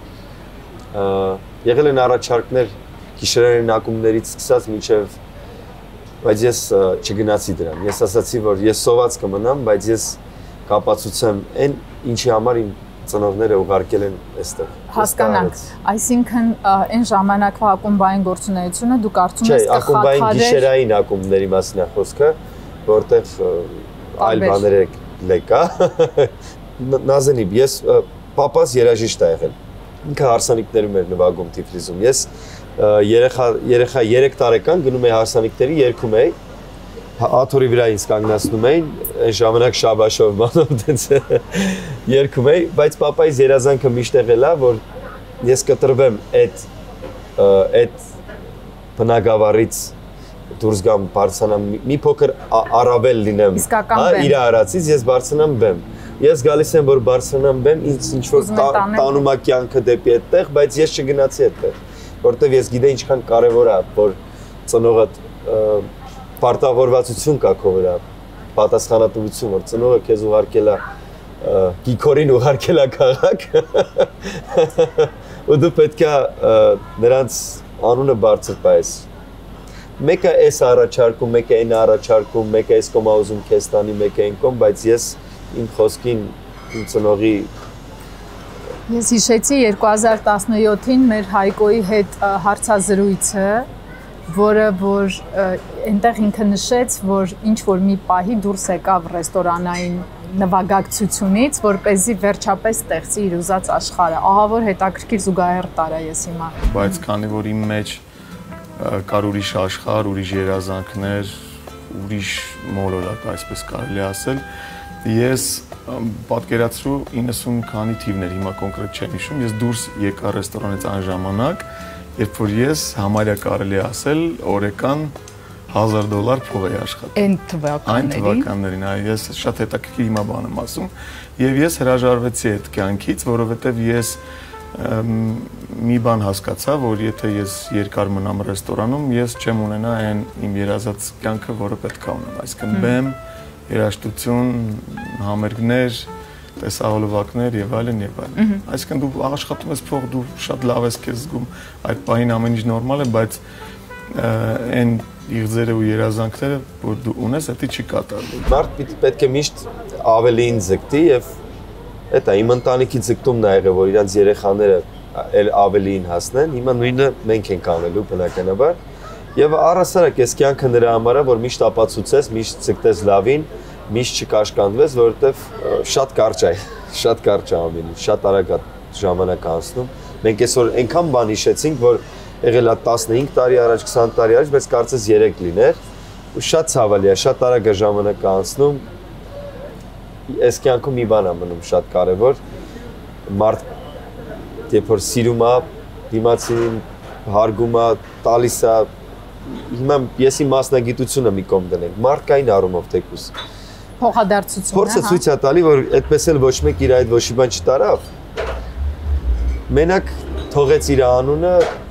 եղել են առաջարկներ գիշերային ակումբներից սկսած մինչև բայց ես չգնացի դրան, ես ասացի, որ ես սոված կմնամ, բայց ես կապացուցեմ այն ինչի համար իմ ծնողները ուղարկել են այստեղ։ Հասկանանք, այսինքն այն ժամանակվա ակումբային գործունեությունը դու կարծում ես կխաթարեր։ Չէ, ակումբային գիշերային ակումբների մասին է խոսքը, որտեղ այլ բաներ լեկա։ Նազենի, ես պապաս երաժիշտ է եղել։ Ինքը հարսանիքներում էր նվագում Թիֆլիսում։ Ես երեխա երեխա երեք տարեկան գնում էի հարսանիքների, երգում էի։ Աթորի վրա ինձ կանգնացնում էին, այն ժամանակ շաբաշով բանով դենց երգում էի, բայց պապայիս երազանքը միշտ եղել է, որ ես կտրվեմ այդ այդ բնակավարից դուրս գամ բարձրանամ մի փոքր առավել լինեմ, հա, իր արածից ես բարձրանամ բեմ։ Ես գալիս եմ որ բարձրանամ բեմ, ինձ ինչ որ տանում է կյանքը դեպի այդտեղ, բայց ես չգնացի այդտեղ, որտեվ ես գիտեի ինչքան կարևոր է, որ ծնողդ պարտավորվածություն կա քո վրա, պատասխանատվություն, որ ծնողը քեզ ուղարկել է գիքորին ուղարկել է քաղաք, ու դու պետք է նրանց անունը բարձր պահես։ մեկը էս առաջարկում, մեկը այն առաջարկում, մեկը էս կոմ ուզում քեզ տանի, մեկը այն կոմ, բայց ես իմ խոսքին իմ ծնողի Ես հիշեցի երկու հազար տասնյոթին մեր Հայկոյի հետ հարցազրույցը, որը որ այնտեղ ինքը նշեց, որ ինչ որ մի պահի դուրս եկավ ռեստորանային նվագակցությունից, որպեսզի վերջապես ստեղծի իր ուզած աշխարհը։ Ահա որ հետաքրքիր զուգահեռ տարա ես հիմա։ Բայց քանի որ իմ մեջ կար ուրիշ աշխարհ, ուրիշ երազանքներ, ուրիշ մոլորակ, այսպես կարելի ասել, ես պատկերացրու իննսուն քանի թիվներ, հիմա կոնկրետ չեմ հիշում, ես դուրս եկա ռեստորանից այն ժամանակ, երբ որ ես համարյա կարելի ասել օրեկան հազար դոլար փող էի աշխատում։ Այն թվականներին։ Այն թվականներին, այ ես շատ հետաքրքիր հիմա բան եմ ասում, եւ ես հրաժարվեցի այդ կյանքից, որովհետեւ ես մի բան հասկացա, որ եթե ես երկար մնամ ռեստորանում, ես չեմ ունենա այն իմ երազած կյանքը, որը պետք է ունենամ, այսինքն բեմ, երաժշտություն, համերգներ, տեսահոլովակներ եւ այլն եւ այլն։ Այսինքն դու աշխատում ես փող, դու շատ լավ ես քեզ զգում, այդ պահին ամեն ինչ նորմալ է, բայց այն իղձերը ու երազանքները, որ դու ունես, դա չի կատարվում։ Մարդ պետք է միշտ ավելին ձգտի եւ դա իմ ընտանիքի ձգտումն է եղել, որ իրանց երեխաները էլ ավելին հասնեն։ Հիմա նույնը մենք ենք անելու բնականաբար։ Եվ առասարակ այս կյանքը նրա համար է, որ միշտ ապացուցես, միշտ ձգտես լավին, միշտ չկաշկանդվես, որովհետեւ շատ կարճ է, շատ կարճ է ամեն ինչ, շատ արագ է ժամանակ անցնում։ Մենք այսօր այնքան բան հիշեցինք, որ եղել է տասնհինգ տարի առաջ, քսան տարի առաջ, բայց կարծես երեք լիներ, ու շատ ցավալի է, շատ արագ է ժամանակը անցնում։ Այս կյանքում մի բան է մնում շատ կարևոր, մարդ երբ որ սիրում է, դիմացին հարգում է, տալիս է, հիմա ես իմ մասնագիտությունը մի կողմ դնենք, մարդկային առումով թեկուզ։ Փոխադարձություն, փորձը ցույց է տալի, որ այդպես էլ ոչ մեկ իր այդ ոչի բան չտարավ։ Մենակ թողեց իր անունը,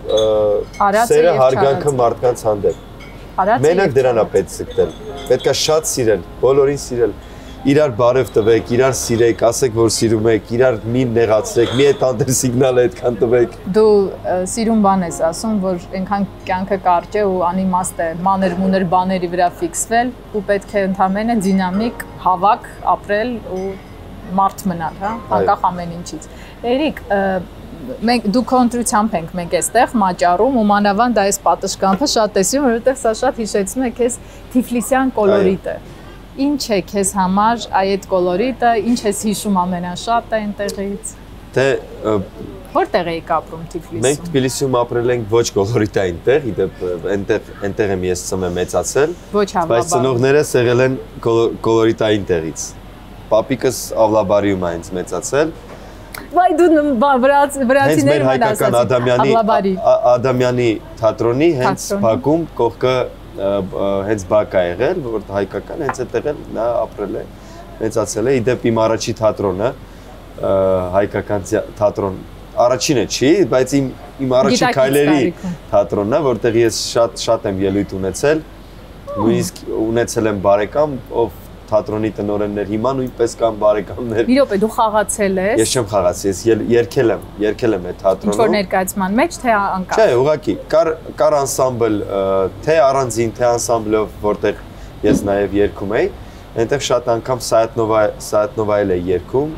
սերը հարգանքը մարդկանց հանդեպ։ Մենակ դրան է պետք ձգտել։ Պետք է շատ սիրել, բոլորին սիրել։ Իրար բարև տվեք, իրար սիրեք, ասեք, որ սիրում եք, իրար մի նեղացրեք, մի այդ անդերսիգնալ է այդքան տվեք։ Դու սիրուն բան ես ասում, որ այնքան կյանքը կարճ է ու անիմաստ է, մանր-մուներ բաների վրա ֆիքսվել ու պետք է ընդհանրապես դինամիկ, հավաք, ապրել ու մարդ մնալ, հա, անկախ ամեն ինչից։ Էրիկ, մենք դու կոնտրությամբ ենք մենք այստեղ մաճառում ու մանավանդ այս պատշգամբը շատ տեսնում, որովհետև սա շատ հիշեցնում է քեզ Թիֆլիսյան կոլորիտը։ Ինչ է քեզ համար այդ կոլորիտը, ինչ ես հիշում ամենաշատը այնտեղից։ Դե որտեղ եք ապրում Թիֆլիսում։ Մենք Թբիլիսիում ապրել ենք ոչ կոլորիտային տեղ, իդեպ այնտեղ այնտեղ եմ ես ծնվել մեծացել, ոչ հավաբար։ Բայց ծնողներս եղել են կոլորիտային տեղից։ Պապիկս Ավլաբարիում է ինձ մեծացել։ Վայ դու վրացիները մեն ասացին Ադամյանի Ադամյանի թատրոնի հենց Բաքում կողքը հենց Բաք է եղել, որ հայկական հենց այդտեղ էլ նա ապրել է, մեծացել է։ Իդեպ իմ առաջի թատրոնը հայկական թատրոն առաջինը չի, բայց իմ իմ առաջի քայլերի թատրոնն է, որտեղ ես շատ շատ եմ ելույթ ունեցել, նույնիսկ ունեցել եմ բարեկամ, ով թատրոնի տնօրեններ, հիմա նույնպես կան բարեկամներ։ Մի րոպե, դու խաղացել ես։ Ես չեմ խաղացել, ես երգել եմ, երգել եմ այդ թատրոնում։ Ինչ-որ ներկայացման մեջ, թե անկախ։ Չէ, ուղղակի, կար կար անսամբլ, թե առանձին, թե անսամբլով, որտեղ ես նաև երգում էի, այնտեղ շատ անգամ Սայաթնովա Սայաթնովայել էի երգում։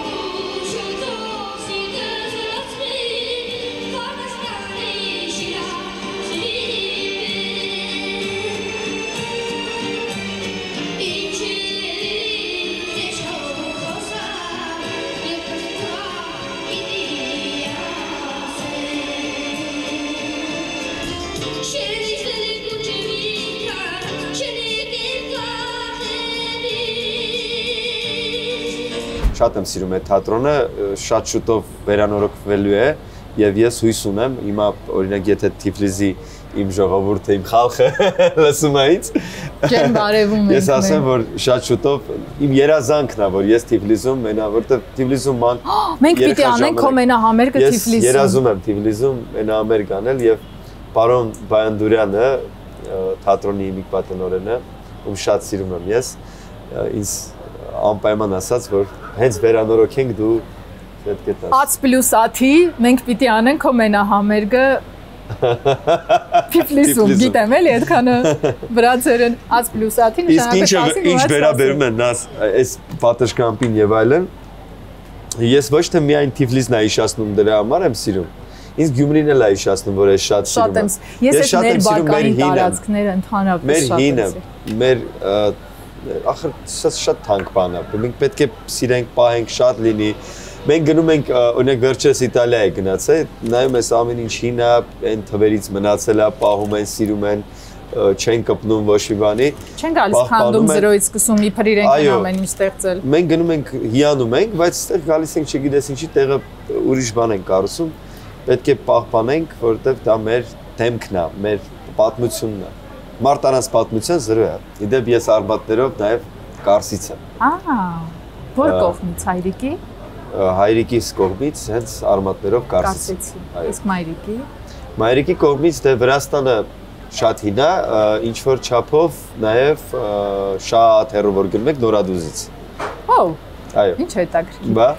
Շատ եմ սիրում այդ թատրոնը, շատ շուտով վերանորոգվելու է եւ ես հույս ունեմ, հիմա օրինակ եթե Թիֆլիսի իմ ժողովուրդը, իմ խալխը լսում է ինձ, Ջեն բարևում ենք։ Ես ասեմ, որ շատ շուտով իմ երազանքն է, որ ես Թիֆլիսում մենա, որտեղ Թիֆլիսում ման Մենք պիտի անենք քո մենահամերգը Թիֆլիսում։ Ես երազում եմ Թիֆլիսում մենահամերգ անել եւ պարոն Բայանդուրյանը, թատրոնի հիմիկ պատանորենը, ում շատ սիրում եմ ես, ինձ անպայման ասաց, որ հենց վերանորոգենք դու պետք է տաս։ Ած պլյուս աթի մենք պիտի անենք քո մենահամերգը Փիֆլիսում գիտեմ էլի այդքանը վրացերեն աց պլյուսաթի նշանակը ինչ վերաբերում են նաս այս պատշգամբին եւ այլն ես ոչ թե միայն Թիֆլիսն եմ հիշացնում դրա համար եմ սիրում ինձ Գյումրին էլ է հիշացնում որ ես շատ սիրում եմ ես շատ եմ սիրում մեր տարածքները ընդհանրապես շատ եմ մեր ախր շատ թանկ բան է մենք պետք է սիրենք պահենք շատ լինի մենք գնում ենք օրինակ վերջերս Իտալիա է գնացել նայում ես ամեն ինչ հինա այն թվերից մնացել է պահում են սիրում են չեն կպնում ոչ մի բանի չեն գալիս քանդում զրոյից սկսում իբր իրենք ամեն ինչ ստեղծել մենք գնում ենք հիանում ենք բայց այստեղ գալիս ենք չգիտես ինչի տեղը ուրիշ բան են կառուցում պետք է պահպանենք որովհետև դա մեր դեմքն է մեր պատմությունն է մարտանաց պատմության զրո է իդեպ ես արմատներով նաև Կարսից եմ ահա որ կողմից հայրիկի հայրիկիս կողմից հենց արմատներով Կարսից իսկ մայրիկի մայրիկի կողմից դե Վրաստանը շատ հին է ինչ որ չափով նաև շատ հեռու որ գնում եք Նորադուզից օ այո ինչ հետաքրքիր բա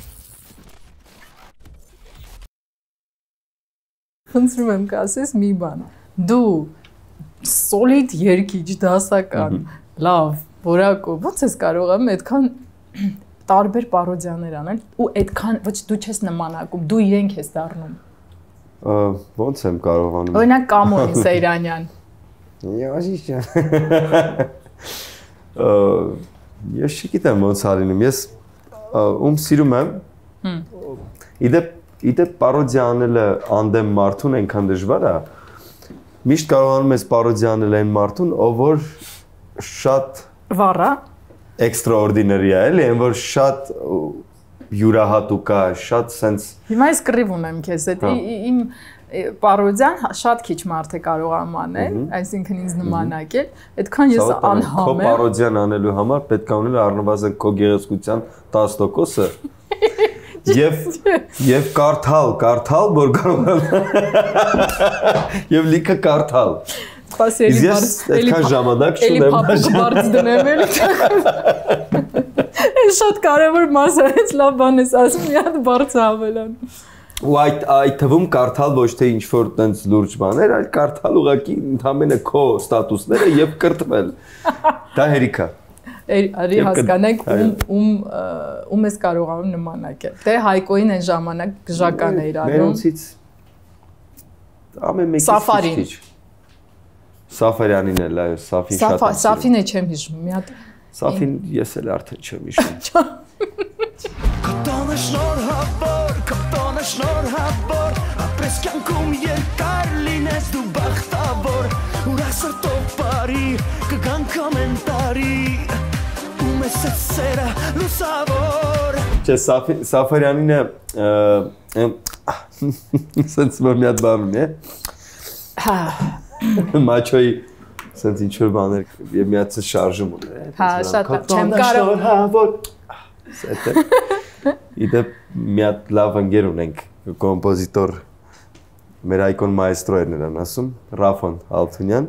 խնդրում եմ կասես մի բան դու սոլիդ երգիչ դասական լավ որակով ո՞նց ես կարող եմ այդքան տարբեր պարոդիաներ անել ու այդքան ոչ դու չես նմանակում դու իրենք ես դառնում ո՞նց եմ կարողանում օրինակ Կամոն Սեյրանյան Յաշիշա ես չգիտեմ ոնց արինում ես ում սիրում եմ իդեպ իդեպ պարոդիա անելը անդեմ մարդուն այնքան դժվար է միշտ կարողանում ես պարոդիա անել այն մարդուն ով որ շատ վառա extraordinary է, էլի, այն որ շատ յուրահատուկ է, շատ sense Հիմա ես կռիվ ունեմ քեզ, այդ իմ պարոդիան շատ քիչ մարդ է կարողանում անել, այսինքն ինձ նմանակել, այդքան ես անհամ եմ։ Քո պարոդիան անելու համար պետք է ունենալ առնվազն քո գեղեցկության տասը տոկոսը եւ եւ կարդալ, կարդալ, որ կարող եւ լիքը կարդալ Ես այդքան ժամանակ չունեմ Էլի բարձ դնեմ էլի Այս շատ կարևոր մաս է, այս լավ բան ես ասում, մի հատ բարձ հավելան Ու այդ այդ թվում կարդալ ոչ թե ինչ-որ տենց լուրջ բաներ, այլ կարդալ ուղղակի ընդամենը քո ստատուսները եւ կրթվել Դա հերիք է Արի հասկանենք ում ում ես կարողանում նմանակել Դե Հայկոին այն ժամանակ գժական է իր անում Մերոնցից ամեն մեկից քիչ Սաֆարյանին էլ այո, Սաֆին շատ է։ Սաֆին է չեմ հիշում, մի հատ։ Սաֆին ես էլ արդեն չեմ հիշում։ Կտոնը շնորհավոր, կտոնը շնորհավոր, ապրես կյանքում երկար լինես դու բախտավոր, ուրախ սրտով բարի, կգան կոմենտարի, ում ես այդ սերը լուսավոր։ Չէ, Սաֆարյանին է սենց որ մի հատ բան ունի, Հա Մաչոյի սենց ինչ-որ բաներ և մի հատ շարժում ուներ Հա, շատ չեմ կարող Իդեպ մի հատ լավ ընկեր ունենք կոմպոզիտոր մեր այկոն մայստրո էր նրան ասում Ռաֆոն Ալթունյան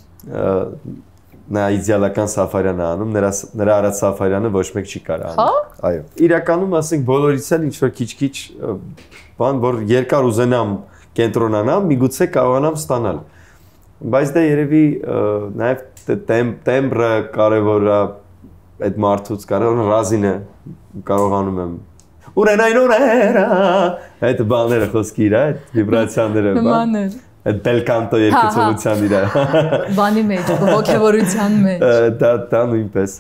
նա իդեալական Սաֆարյան է անում նրա արած Սաֆարյանը ոչ մեկ չի կարող անել Այո իրականում ասենք բոլորից էլ ինչ-որ քիչ-քիչ բան որ երկար ուզենամ կենտրոնանամ միգուցե կարողանամ ստանալ Բայց դա երևի նաև տեմբրը կարևոր է այդ մարդուց կարևոր ռազինը կարողանում եմ Ուրենայն օրերա այդ բաները խոսքի իրա այդ վիբրացիաները բան այդ բել կանտո երկեցողության իրա Բանի մեջ ոգևորության մեջ Դա դա նույնպես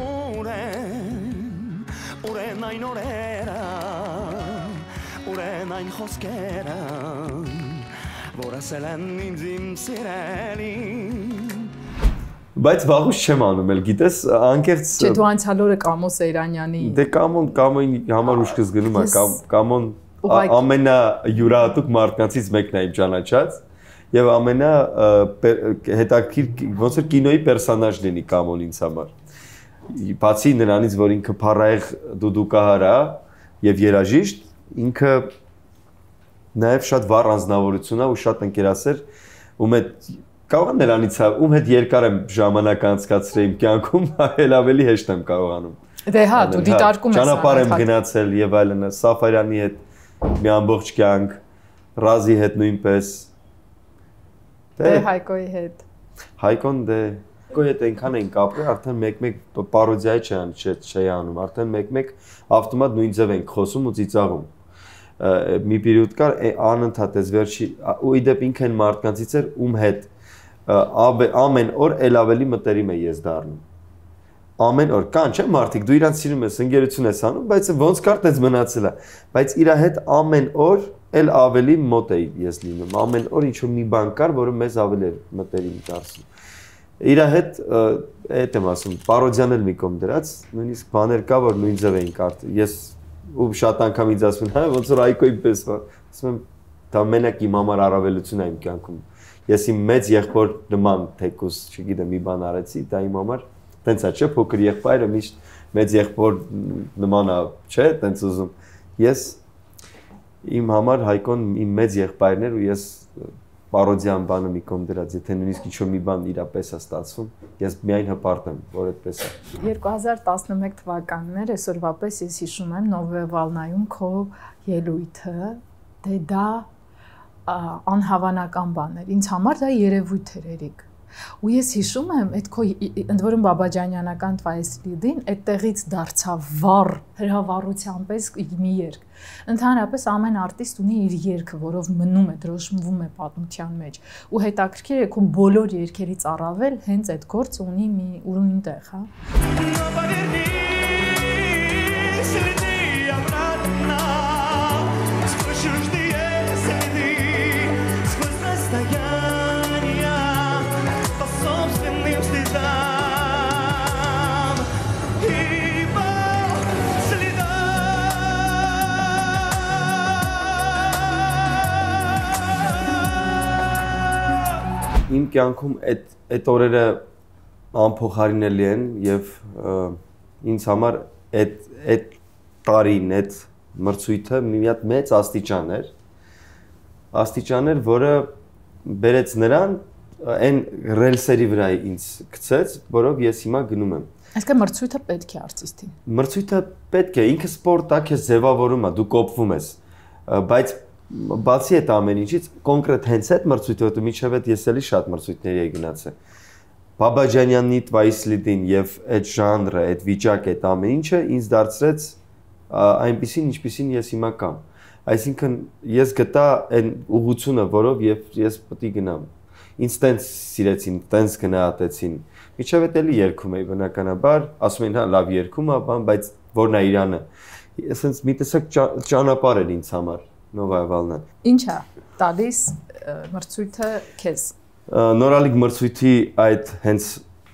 Ուրենայն օրերա Ուրենայն խոսքերը Որ ասել են ինձ իմ սիրելին Բայց վաղուց չեմ անում էլ, գիտես, անկեղծ Չէ, դու անցյալ օրը Կամո Սեյրանյանի Դե Կամոն, Կամոյի համար ուշքս գնում է, Կամոն ամենայուրահատուկ մարդկանցից մեկն է իմ ճանաչած Եվ ամենա հետաքրքիր, ոնց որ կինոյի պերսոնաժ լինի Կամոն ինձ համար Բացի նրանից, որ ինքը փառահեղ դուդուկահար է և երաժիշտ, ինքը Նաև շատ վառ անձնավորություն է ու շատ ընկերասեր, ում հետ կարող եմ նրանից ում հետ երկար եմ ժամանակ անցկացրել իմ կյանքում, այլ ավելի հեշտ եմ կարողանում։ Դե հա, դու դիտարկում ես ճանապարհ եմ գնացել եւ այլն, Սաֆարյանի հետ մի ամբողջ կյանք, Ռազի հետ նույնպես, Դե Հայկոյի հետ։ Հայկոն դե Հայկոյի հետ այնքան ենք ապրել, արդեն մեկ-մեկ պարոդիա չի անում, արդեն մեկ-մեկ ավտոմատ նույն ձև ենք խոսում ու ծիծաղում։ Մի պերիոդ կար անընդհատ էս վերջի ու իդեպ ինքն մարդկանցից էր ում հետ ամեն օր ել ավելի մտերիմ է ես դառնում։ Ամեն օր կան չէ մարդիկ դու իրանց սիրում ես ընկերություն ես անում, բայց ոնց կար տես մնացել է, բայց իր հետ ամեն օր ել ավելի մոտ էի ես լինում, ամեն օր ինչ որ մի բան կար, որը մեզ ավելի էր մտերիմ դարձնում։ Իր հետ այդ եմ ասում, պարոդիան էլ մի կողմ դրած, նույնիսկ բաներ կա, որ նույն ձև էին կարդում։ Ես ու շատ անգամ ինձ ասում են, հա, ոնց որ Այկոյի պես, ասում եմ, դա մենակ իմ համար առավելություն է իմ կյանքում։ Ես իմ մեծ եղբոր նման թեկուս, չգիտեմ, մի բան արեցի, դա իմ համար տենց է, չէ, փոքր եղբայրը միշտ մեծ եղբոր նման է, չէ, տենց ուզում։ Ես իմ համար Հայկոն իմ մեծ եղբայրն էր ու ես պարոդիան բանը մի կողմ դրած, եթե նույնիսկ ինչ-որ մի բան իրապես է ստացվում, ես միայն հպարտ եմ, որ այդպես է։ երկու հազար տասնմեկ թվականներ այսօրվա պես ես հիշում եմ Նովե Վալնայում քո ելույթը, դե դա անհավանական բան էր։ Ինձ համար դա երևույթ էր, Երիկ։ Ու ես հիշում եմ, այդ քո ընդ որում Բաբաջանյանական Տվայեսլիդին այդտեղից դարձավ վառ հրավառության պես մի երգ։ Ընդհանրապես ամեն արտիստ ունի իր երգը, որով մնում է, դրոշմվում է պատմության մեջ։ Ու հետաքրքիր է քո բոլոր երգերից առավել հենց այդ գործը ունի մի ուրույն տեղ, հա։ Իմ կյանքում այդ այդ օրերը անփոխարինելի են եւ ինձ համար այդ այդ տարին, այդ մրցույթը մի հատ մեծ աստիճան էր։ Աստիճան էր, որը բերեց նրան այն ռելսերի վրա ինձ գցեց, որով ես հիմա գնում եմ։ Այսինքն մրցույթը պետք է արտիստին։ Մրցույթը պետք է, ինքը սպորտ է, քեզ ձևավորում է, դու կոփվում ես, բայց բացի այդ ամեն ինչից կոնկրետ հենց այդ մրցույթը, որտեղ միջև այդ ես էլի շատ մրցույթների էի գնացել։ Բաբաջանյանի Տվայեսլիդին եւ այդ ժանրը, այդ վիճակը, այդ ամեն ինչը ինձ դարձրեց այնպեսին, ինչպեսին ես հիմա կամ։ Այսինքն ես գտա այն ուղղությունը, որով ես պետք է գնամ։ Ինձ տենց սիրեցին, տենց գնահատեցին։ Միջև այդ էլի երգում էի բնականաբար, ասում են հա լավ երգում է, բան, բայց որն է իրանը։ Այսինքն մի տեսակ ճանապարհ էր ինձ համար։ Նովայ Վալնան։ Ինչ է տալիս մրցույթը քեզ։ Նորալիկ մրցույթի այդ հենց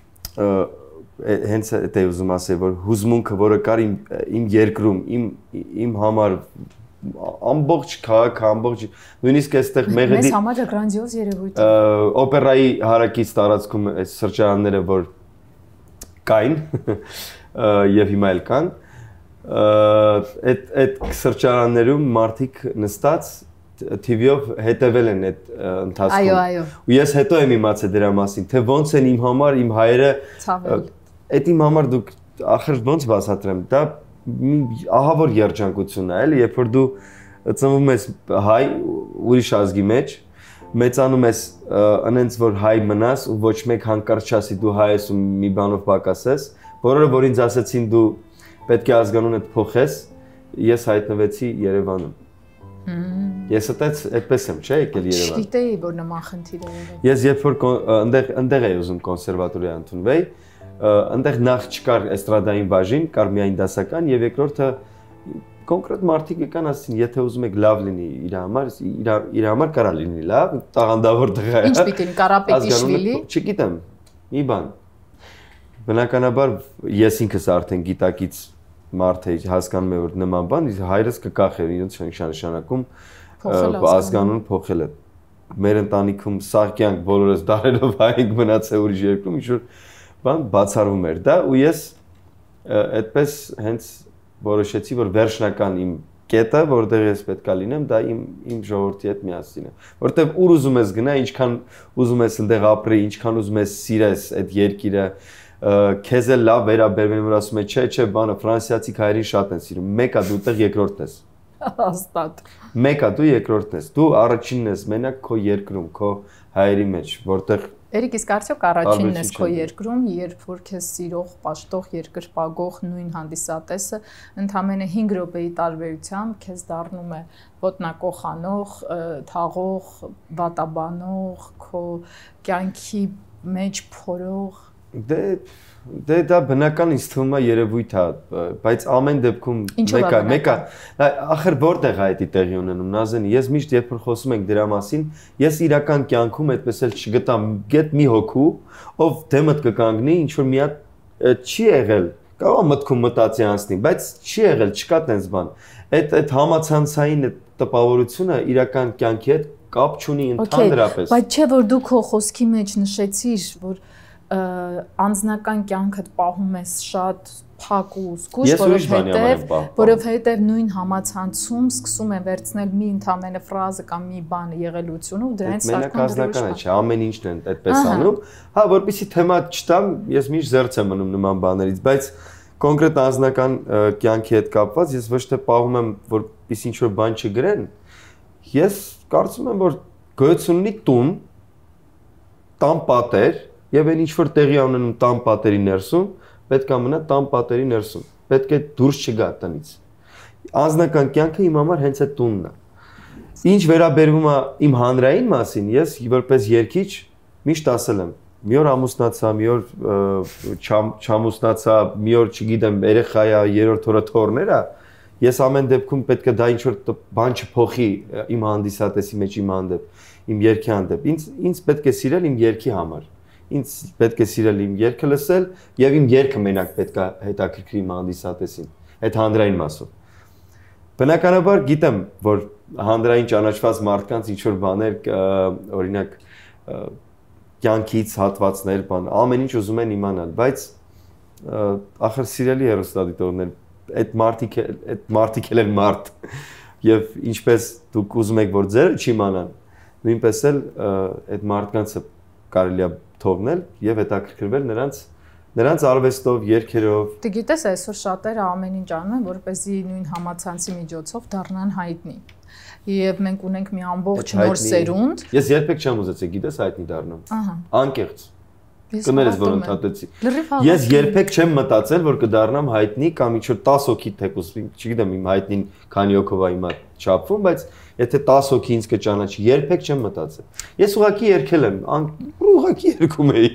հենց այդ է ուզում ասել, որ հուզմունքը, որը կար իմ իմ երկրում, իմ իմ համար ամբողջ քաղաքը, ամբողջ նույնիսկ այստեղ Մեղեդի Մեզ համար գրանձիոզ երևույթ է։ Օպերայի հարակից տարածքում այս սրճարանները, որ կային եւ հիմա էլ կան, այդ այդ սրճարաններում մարդիկ նստած T V-ով հետևել են այդ ընթացքում։ Այո, այո։ Ու ես հետո եմ իմացել դրա մասին, թե ոնց են իմ համար իմ հայերը ցավել։ Այդ իմ համար դուք ախր ոնց բացատրեմ, դա ահա որ երջանկությունն է, էլի, երբ որ դու ծնվում ես հայ ուրիշ ազգի մեջ, մեծանում ես անենց որ հայ մնաս ու ոչ մեկ հանկարծ չասի դու հայ ես ու մի բանով պակասես, բոլորը որ ինձ ասեցին դու պետք է ազգանունդ փոխես, ես հայտնվեցի Երևանում։ Ես այդպես այդպես եմ, չէ՞, եկել Երևան։ Չգիտեի, որ նման խնդիր է եղել։ Ես երբ որ այնտեղ այնտեղ էի ուզում կոնսերվատորիա ընդունվեի, այնտեղ նախ չկար էստրադային բաժին, կար միայն դասական եւ երկրորդը կոնկրետ մարդիկ եկան ասին, եթե ուզում եք լավ լինի իր համար, իր իր համար կարա լինի լավ, տաղանդավոր տղա է։ Ինչ պիտի լինի, Կարապետիշվիլի։ Չգիտեմ, մի բան։ Բնականաբար ես ինքս արդեն գիտակից մարդ էի, հասկանում եմ որ նման բան, հայրս կկախեր ինձ նշանակում ազգանուն փոխելը։ Մեր ընտանիքում սաղ կյանք բոլորս դարերով հայ ենք մնացել ուրիշ երկրում, ինչ որ բան բացառվում էր դա ու ես այդպես հենց որոշեցի որ վերջնական իմ կետը որտեղ ես պետքա լինեմ դա իմ իմ ժողովրդի հետ միասին է որտեղ ուր ուզում ես գնա ինչքան ուզում ես այնտեղ ապրի ինչքան ուզում ես սիրես այդ երկիրը քեզ էլ լավ վերաբերվում որ ասում է չէ չէ բանը ֆրանսիացի հայերին շատ են սիրում մեկը դու այդտեղ երկրորդն ես Հաստատ։ Մեկը դու երկրորդն ես։ Դու առաջինն ես մենակ քո երկրում, քո հայերի մեջ, որտեղ Երեք իսկ արդյոք առաջինն ես քո երկրում, երբ որ քեզ սիրող, պաշտող, երկրպագող նույն հանդիսատեսը ընդամենը հինգ րոպեի տարբերությամբ քեզ դառնում է ոտնակոխանող, թաղող, վատաբանող, քո կյանքի մեջ փորող։ Դե դե դա բնական ինձ թվում է երևույթ է, բայց ամեն դեպքում մեկը, մեկը, ախր որտեղ է այդ տեղի ունենում Նազեն, ես միշտ երբ որ խոսում ենք դրա մասին, ես իրական կյանքում այդպես էլ չգտամ գետ մի հոգու, ով դեմդ կկանգնի, ինչ որ մի հատ չի եղել, կարող է մտքում մտածի անցնի, բայց չի եղել, չկա տենց բան։ Այդ այդ համացանցային տպավորությունը իրական կյանքի հետ կապ չունի ընդհանրապես։ Բայց չէ որ դու քո խոսքի մեջ նշեցիր, որ անձնական կյանքդ պահում ես շատ փակ ու զգուշ, որովհետև որովհետև նույն համացանցում սկսում են վերցնել մի ընդամենը ֆրազը կամ մի բան եղելությունը ու դրանից սարքան դրոշ։ Մենակ չէ, ամեն ինչն են այդպես անում։ Հա, որպեսզի թեմա չտամ, ես միշտ զերծ եմ մնում նման բաներից, բայց կոնկրետ անձնական կյանքի հետ կապված ես ոչ թե պահում եմ, որպեսզի ինչ-որ բան չգրեն։ Ես կարծում եմ, որ գոյություն ունի տուն, տան պատեր Եվ այն ինչ-որ տեղի ունենում տան պատերի ներսում, պետք է մնա տան պատերի ներսում, պետք է դուրս չգա տնից։ Անձնական կյանքը իմ համար հենց այդ տունն է։ Ինչ վերաբերվում է իմ հանրային մասին, ես որպես երգիչ միշտ ասել եմ, մի օր ամուսնացա, մի օր չամուսնացա, մի օր չգիտեմ, երեխա է, երրորդ օրը թոռներ է, ես ամեն դեպքում պետք է դա ինչ-որ բան չփոխի իմ հանդիսատեսի մեջ իմ հանդեպ, իմ երգի հանդեպ։ Ինձ ինձ պետք է սիրել իմ երգի համար։ Ինձ պետք է սիրել իմ երգը լսել եւ իմ երգը մենակ պետք է հետաքրքրի իմ հանդիսատեսին, այդ հանրային մասով։ Բնականաբար գիտեմ, որ հանրային ճանաչված մարդկանց ինչ որ բաներ, օրինակ կյանքից հատվածներ, բան, ամեն ինչ ուզում են իմանալ, բայց ախր սիրելի հեռուստադիտողներ, այդ մարդիկ այդ մարդիկ էլ են մարդ եւ ինչպես դուք ուզում եք որ ձերը չիմանան, նույնպես էլ այդ մարդկանցը կարելի է թողնել եւ հետաքրքրվել նրանց նրանց արվեստով, երգերով։ Դե գիտես, այսօր շատերը ամեն ինչ անում են, որպեսզի նույն համացանցի միջոցով դառնան հայտնի։ Եվ մենք ունենք մի ամբողջ նոր սերունդ։ Ես երբեք չեմ ուզեցել, գիտես, հայտնի դառնամ։ Ահա։ Անկեղծ։ Կներես, որ ընդհատեցի։ Ես երբեք չեմ մտածել, որ կդառնամ հայտնի կամ ինչ-որ տասը հոգի թեկուզ, չգիտեմ, իմ հայտնին քանի հոգով է հիմա չափվում, բայց եթե տասը հոգի ինձ կճանաչի, երբեք չեմ մտածել։ Ես ուղղակի երգել եմ, ուղղակի երգում էի։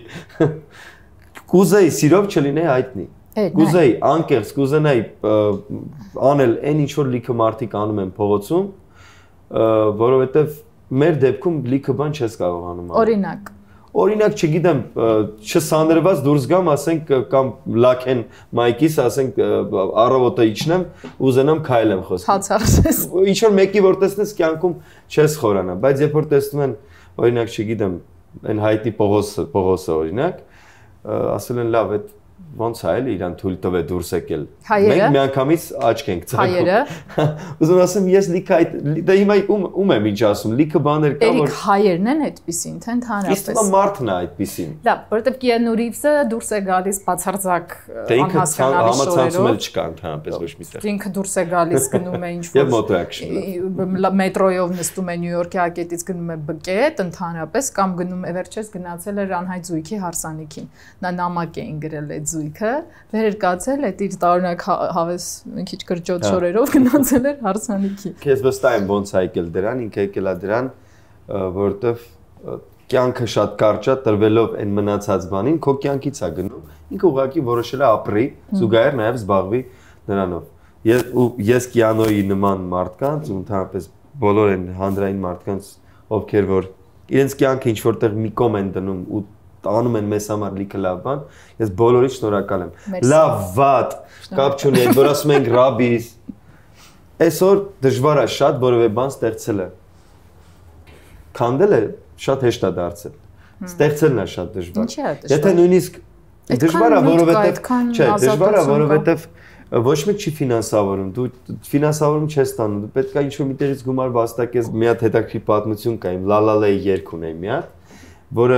Կուզեի սիրով չլինեի հայտնի։ Կուզեի անկեղծ, կուզենայի անել այն ինչ որ լիքը մարդիկ անում են փողոցում, որովհետև մեր դեպքում լիքը բան չես կարող անում։ Օրինակ Օրինակ, չգիտեմ, չսանրված դուրս գամ, ասենք կամ լաքեն մայքիս, ասենք առավոտը իջնեմ, ուզենամ քայլեմ խոսքի։ Հացարսես։ Ինչ որ մեկի որ տեսնես կյանքում չես խորանա, բայց երբ որ տեսնում են, օրինակ, չգիտեմ, այն հայտնի Պողոսը, Պողոսը օրինակ, ասել են լավ, այդ ոնց է էլ իրան թույլ տվե դուրս եկել։ Մենք միանգամից աչք ենք ցակում։ Հայերը։ Ուզում ասեմ, ես լիքը այդ դա հիմա ում ում եմ ինչ ասում, լիքը բաներ կա որ Էրիկ հայերն են այդպեսին, թե ընդհանրապես։ Իսկ մա մարդն է այդպեսին։ Լավ, որովհետև Կիանու Ռիվսը դուրս է գալիս բացարձակ անհասկանալի շորերով։ Համացանցում էլ չկա ընդհանրապես ոչ մի տեղ։ Ինքը դուրս է գալիս գնում է ինչ որ։ Եվ մոտրակշնը։ Մետրոյով նստում է Նյու Յորքի ակետից գնում է բկետ, ընդհանրապես կամ գնում է վերջերս գնացել էր անհայտ զույգի հարսանիքին։ Նա նամակ էին գրել այդ զույգը, վեր կացել այդ իր տարօրինակ հավես մի քիչ կրճոտ շորերով գնացել էր հարսանիքի։ Քեզ վստահ եմ ոնց է եկել դրան, ինքը եկել է դրան, որովհետև կյանքը շատ կարճ է, տրվելով այն մնացած բանին, քո կյանքից է գնում։ Ինքը ուղղակի որոշել է ապրի, զուգահեռ նաև զբաղվի նրանով։ Ես ու ես Կիանոյի նման մարդկանց, ու ընդհանրապես բոլոր այն հանրային մարդկանց, ովքեր որ իրենց կյանքը ինչ որտեղ մի կողմ են դնում ու անում են մեզ համար լիքը լավ բան, ես բոլորից շնորհակալ եմ։ Լավ, վատ, կապ չունի, այդ որ ասում ենք ռաբիս։ Այսօր դժվար է շատ որևէ բան ստեղծելը։ Քանդելը շատ հեշտ է դարձել։ Ստեղծելն է շատ դժվար։ Եթե նույնիսկ դժվար է, որովհետև չէ, դժվար է, որովհետև ոչ մեկ չի ֆինանսավորում, դու ֆինանսավորում չես ստանում, դու պետք է ինչ-որ միտեղից գումար վաստակես։ Մի հատ հետաքրքիր պատմություն կա, իմ Լալալեի երգ ունեի մի հատ, որը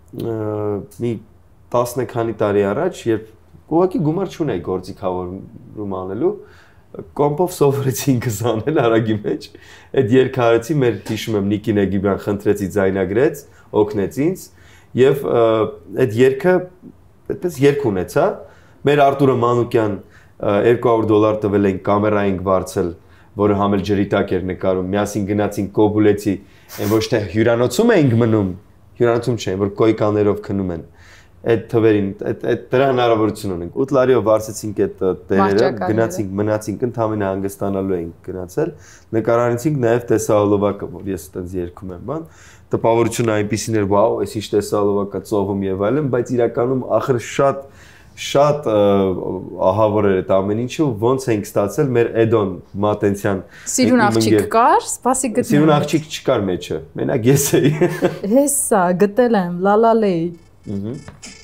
մի տասը քանի տարի առաջ, երբ ուղղակի գումար չունեի գործիքավորում անելու, կոմպով սովորեցի ինքս անել արագի մեջ։ Այդ երգը արեցի, մեր հիշում եմ Նիկի Նեգիբյան խնդրեցի ձայնագրեց, օգնեց ինձ եւ այդ երգը այդպես երգ ունեցա։ Մեր Արտուրը Մանուկյան երկու հարյուր դոլար տվել էին կամերա ենք վարձել, որը համել ջրի տակ էր նկարում։ Միասին գնացինք Կոբուլեցի, այն ոչ թե հյուրանոցում էինք մնում, հյուրանոցում չէ, որ կոյկաներով քնում են։ Այդ թվերին, այդ այդ դրա հնարավորություն ունենք։ ութ լարիով վարձեցինք այդ տերերը, գնացինք, մնացինք, ընդհանրապես հանգստանալու էինք գնացել, նկարանեցինք նաև տեսահոլովակը, որ ես այդպես երգում եմ, բան։ Տպավորությունը այնպեսին էր, վաու, այս ինչ տեսահոլովակ է ծովում եւ այլն, բայց իրականում ախր շատ շատ ահավոր էր այդ ամեն ինչը, ոնց ենք ստացել մեր Էդոն Մատենցյան։ Սիրուն աղջիկ կար, սպասի գտնել։ Սիրուն աղջիկ չկար մեջը, մենակ ես էի։ Հեսա, գտել եմ, լալալեի։ Ահա։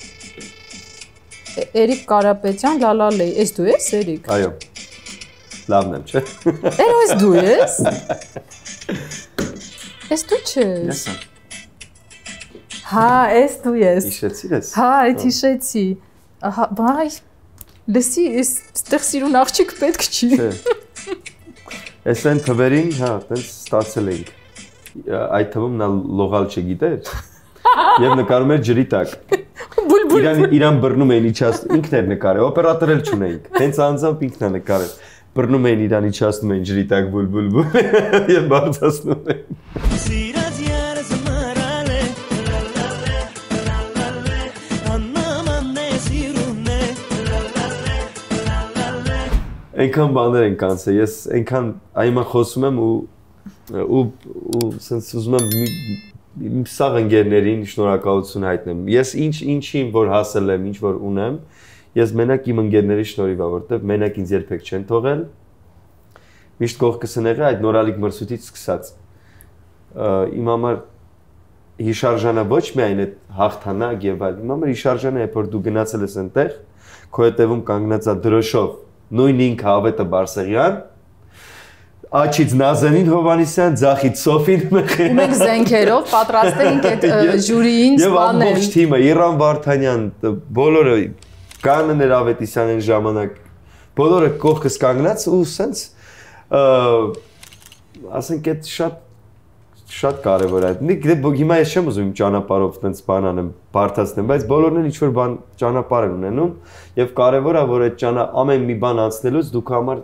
Էրիկ Կարապետյան, լալալեի, ես դու ես, Էրիկ։ Այո։ Լավն եմ, չէ։ Էրո ես դու ես։ Ես դու չես։ Ես եմ։ Հա, ես դու ես։ Հիշեցի ես։ Հա, այդ հիշեցի։ Ահա, բայ, լսի, ես ստեղ սիրուն աղջիկ պետք չի։ Չէ։ Այս այն թվերին, հա, տենց ստացել էինք։ Այդ թվում նա լողալ չգիտեր։ Եվ նկարում էր ջրի տակ։ Բուլբուլ։ Իրան իրան բռնում էին իջաս, ինքն էր նկարել, օպերատոր էլ չունեինք։ Տենց անձամբ ինքն է նկարել։ Բռնում էին իրան իջացնում էին ջրի տակ բուլբուլ եւ բարձրացնում էին։ Այնքան բաներ են կանցել, ես այնքան այմա խոսում եմ ու ու ու sense ուզում եմ իմ սաղ ընկերներին շնորհակալություն հայտնեմ։ Ես ինչ ինչին որ հասել եմ, ինչ որ ունեմ, ես մենակ իմ ընկերների շնորհիվ ա, որտեվ մենակ ինձ երբեք չեն թողել։ Միշտ կողքս են եղել այդ նորալիկ մրցույթից սկսած։ Իմ համար հիշարժանը ոչ միայն այդ հաղթանակ եւ այլ, իմ համար հիշարժանը է, որ դու գնացել ես այնտեղ, քո հետևում կանգնած ա դրոշով նույն ինքը Ավետը Բարսեղյան, աչից Նազանին Հովանիսյան, ձախից Սոֆին Մխյան։ Ու մենք զենքերով պատրաստ էինք այդ ժյուրիին սպանել։ Եվ ամբողջ թիմը, Իռան Վարդանյան, բոլորը Կաններ Ավետիսյան այն ժամանակ, բոլորը կողքս կանգնած ու սենց ասենք այդ շատ շատ կարևոր է։ Հիմա ես չեմ ուզում իմ ճանապարհով տենց բան անեմ, բարթացնեմ, բայց բոլորն էլ ինչ-որ բան ճանապարհ են ունենում եւ կարևոր է որ այդ ճանա ամեն մի բան անցնելուց դուք համար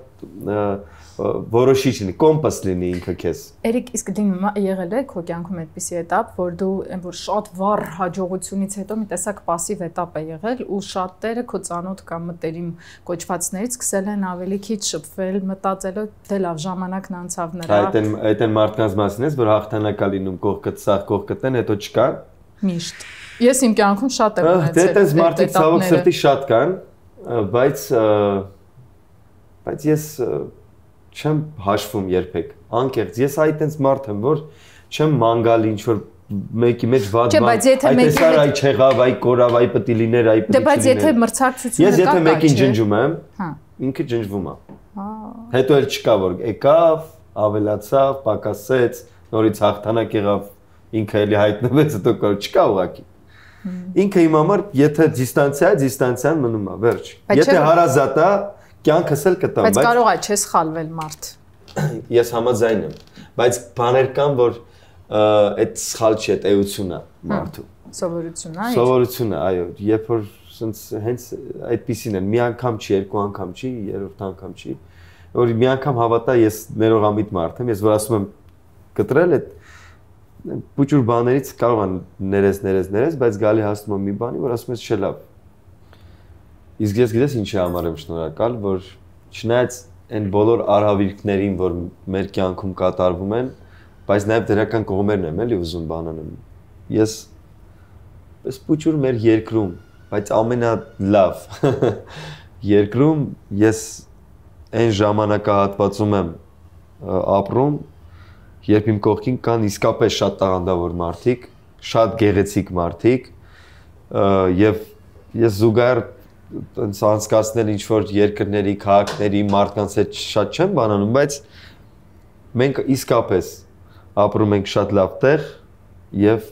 որոշիչ լինի, կոմպաս լինի ինքը քեզ։ Էրիկ, իսկ դին եղել է քո կյանքում այդպիսի էտապ, որ դու այն որ շատ վառ հաջողությունից հետո մի տեսակ пассив էտապ է եղել ու շատերը քո ծանոթ կամ մտերիմ կոչվածներից սկսել են ավելի քիչ շփվել, մտածելով դե լավ ժամանակն անցավ նրա։ Այդ են այդ են մարդկանց մասին էս որ հաղթանակա լինում կողքդ սաղ կողքդ են հետո չկա։ Միշտ։ Ես իմ կյանքում շատ եմ ունեցել։ Դե այդպես մարդիկ ցավոք սրտի շատ կան, բայց բայց ես չեմ հաշվում երբեք, անկեղծ, ես այդ այնց մարդ եմ, որ չեմ մանգալ ինչ-որ մեկի մեջ վատ բան, այդ տեսար այ չեղավ, այ կորավ, այ պտի լիներ, այ պտի չլիներ։ Դե բայց եթե մրցակցությունը կա, ես եթե մեկին ջնջում եմ, ինքը ջնջվում է։ Հետո էլ չկա, որ եկավ, ավելացավ, պակասեց, նորից հաղթանակ եղավ, ինքը էլի հայտնվեց, հետո կար, չկա ուղղակի։ Ինքը իմ համար, եթե դիստանցիա է, դիստանցիան մնում է, վերջ։ Եթե հարազատ է, կյանքս էլ կտամ, բայց կարող է չես խալվել մարդ։ Ես համաձայն եմ, բայց բաներ կան, որ այդ սխալ չի, այդ էությունն է մարդու։ Սովորությունն է։ Սովորությունն է, այո, երբ որ sense հենց այդպեսին են, մի անգամ չի, երկու անգամ չի, երրորդ անգամ չի, որ մի անգամ հավատա ես ներողամիտ մարդ եմ, ես որ ասում եմ կտրել այդ փոքր բաներից կարող են ներես ներես ներես, բայց գալի հասնում եմ մի բանի, որ ասում ես չէ լավ։ Իսկ ես գիտես ինչի համար եմ շնորհակալ, որ չնայած այն բոլոր արհավիրքներին, որ մեր կյանքում կատարվում են, բայց նաև դրական կողմերն եմ էլի ուզում բան անեմ։ Ես պես փոքր մեր երկրում, բայց ամենալավ երկրում ես այն ժամանակահատվածում եմ ապրում, երբ իմ կողքին կան իսկապես շատ տաղանդավոր մարդիկ, շատ գեղեցիկ մարդիկ, եւ ես զուգահեռ այնց անցկացնել ինչ որ երկրների, քաղաքների, մարդկանց հետ շատ չեմ բանանում, բայց մենք իսկապես ապրում ենք շատ լավ տեղ եւ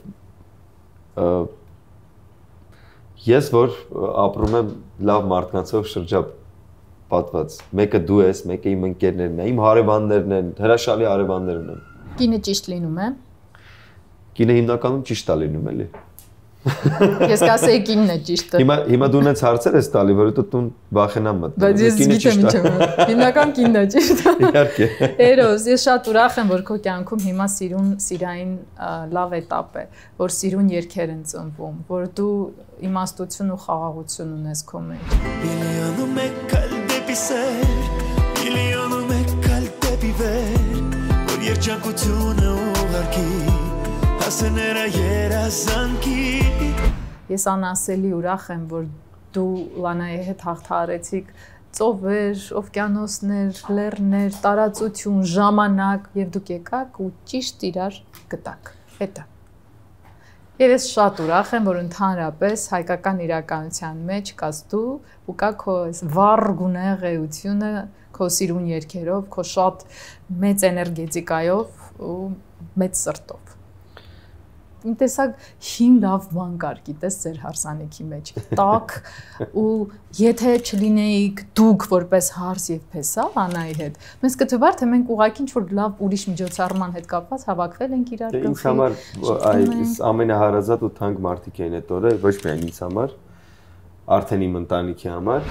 ես որ ապրում եմ լավ մարդկանցով շրջապ պատված։ Մեկը դու ես, մեկը իմ ընկերներն են, իմ հարևաններն են, հրաշալի հարևաններն են։ Կինը ճիշտ լինում է։ Կինը հիմնականում ճիշտ է լինում, էլի։ Ես կասեի կինն է ճիշտը։ Հիմա հիմա դու ունես հարցեր ես տալի, որովհետեւ դու վախենամ մտնում։ Բայց ես գիտեմ ինչ եմ։ Հիմնական կինն է ճիշտը։ Իհարկե։ Էրոս, ես շատ ուրախ եմ, որ քո կյանքում հիմա սիրուն, սիրային լավ էտապ է, որ սիրուն երգեր են ծնվում, որ դու իմաստություն ու խաղաղություն ունես քո մեջ։ Միլիոնում եք այլ դեպի սեր, միլիոնում եք այլ դեպի վեր, որ երջանկությունը ուղարկի, հասները երազանքի։ Ես անասելի ուրախ եմ, որ դու Լանայի հետ հաղթահարեցիք ծովեր, օվկիանոսներ, լեռներ, տարածություն, ժամանակ եւ դուք եկաք ու ճիշտ իրար գտաք։ Հետո Եվ ես շատ ուրախ եմ, որ ընդհանրապես հայկական իրականության մեջ կաս դու ու կա քո վառ գունեղ էությունը, քո սիրուն երգերով, քո շատ մեծ էներգետիկայով ու մեծ սրտով։ Իմ տեսակ հին լավ բան կար, գիտես, ձեր հարսանիքի մեջ, տակ ու եթե չլինեիք դուք որպես հարս եւ փեսա Անայի հետ, մեզ կթվար թե մենք ուղղակի ինչ-որ լավ ուրիշ միջոցառման հետ կապված հավաքվել ենք իրար գլխի։ Ինձ համար այս ամենահարազատ ու թանկ մարդիկ են այդ օրը, ոչ միայն ինձ համար, արդեն իմ ընտանիքի համար։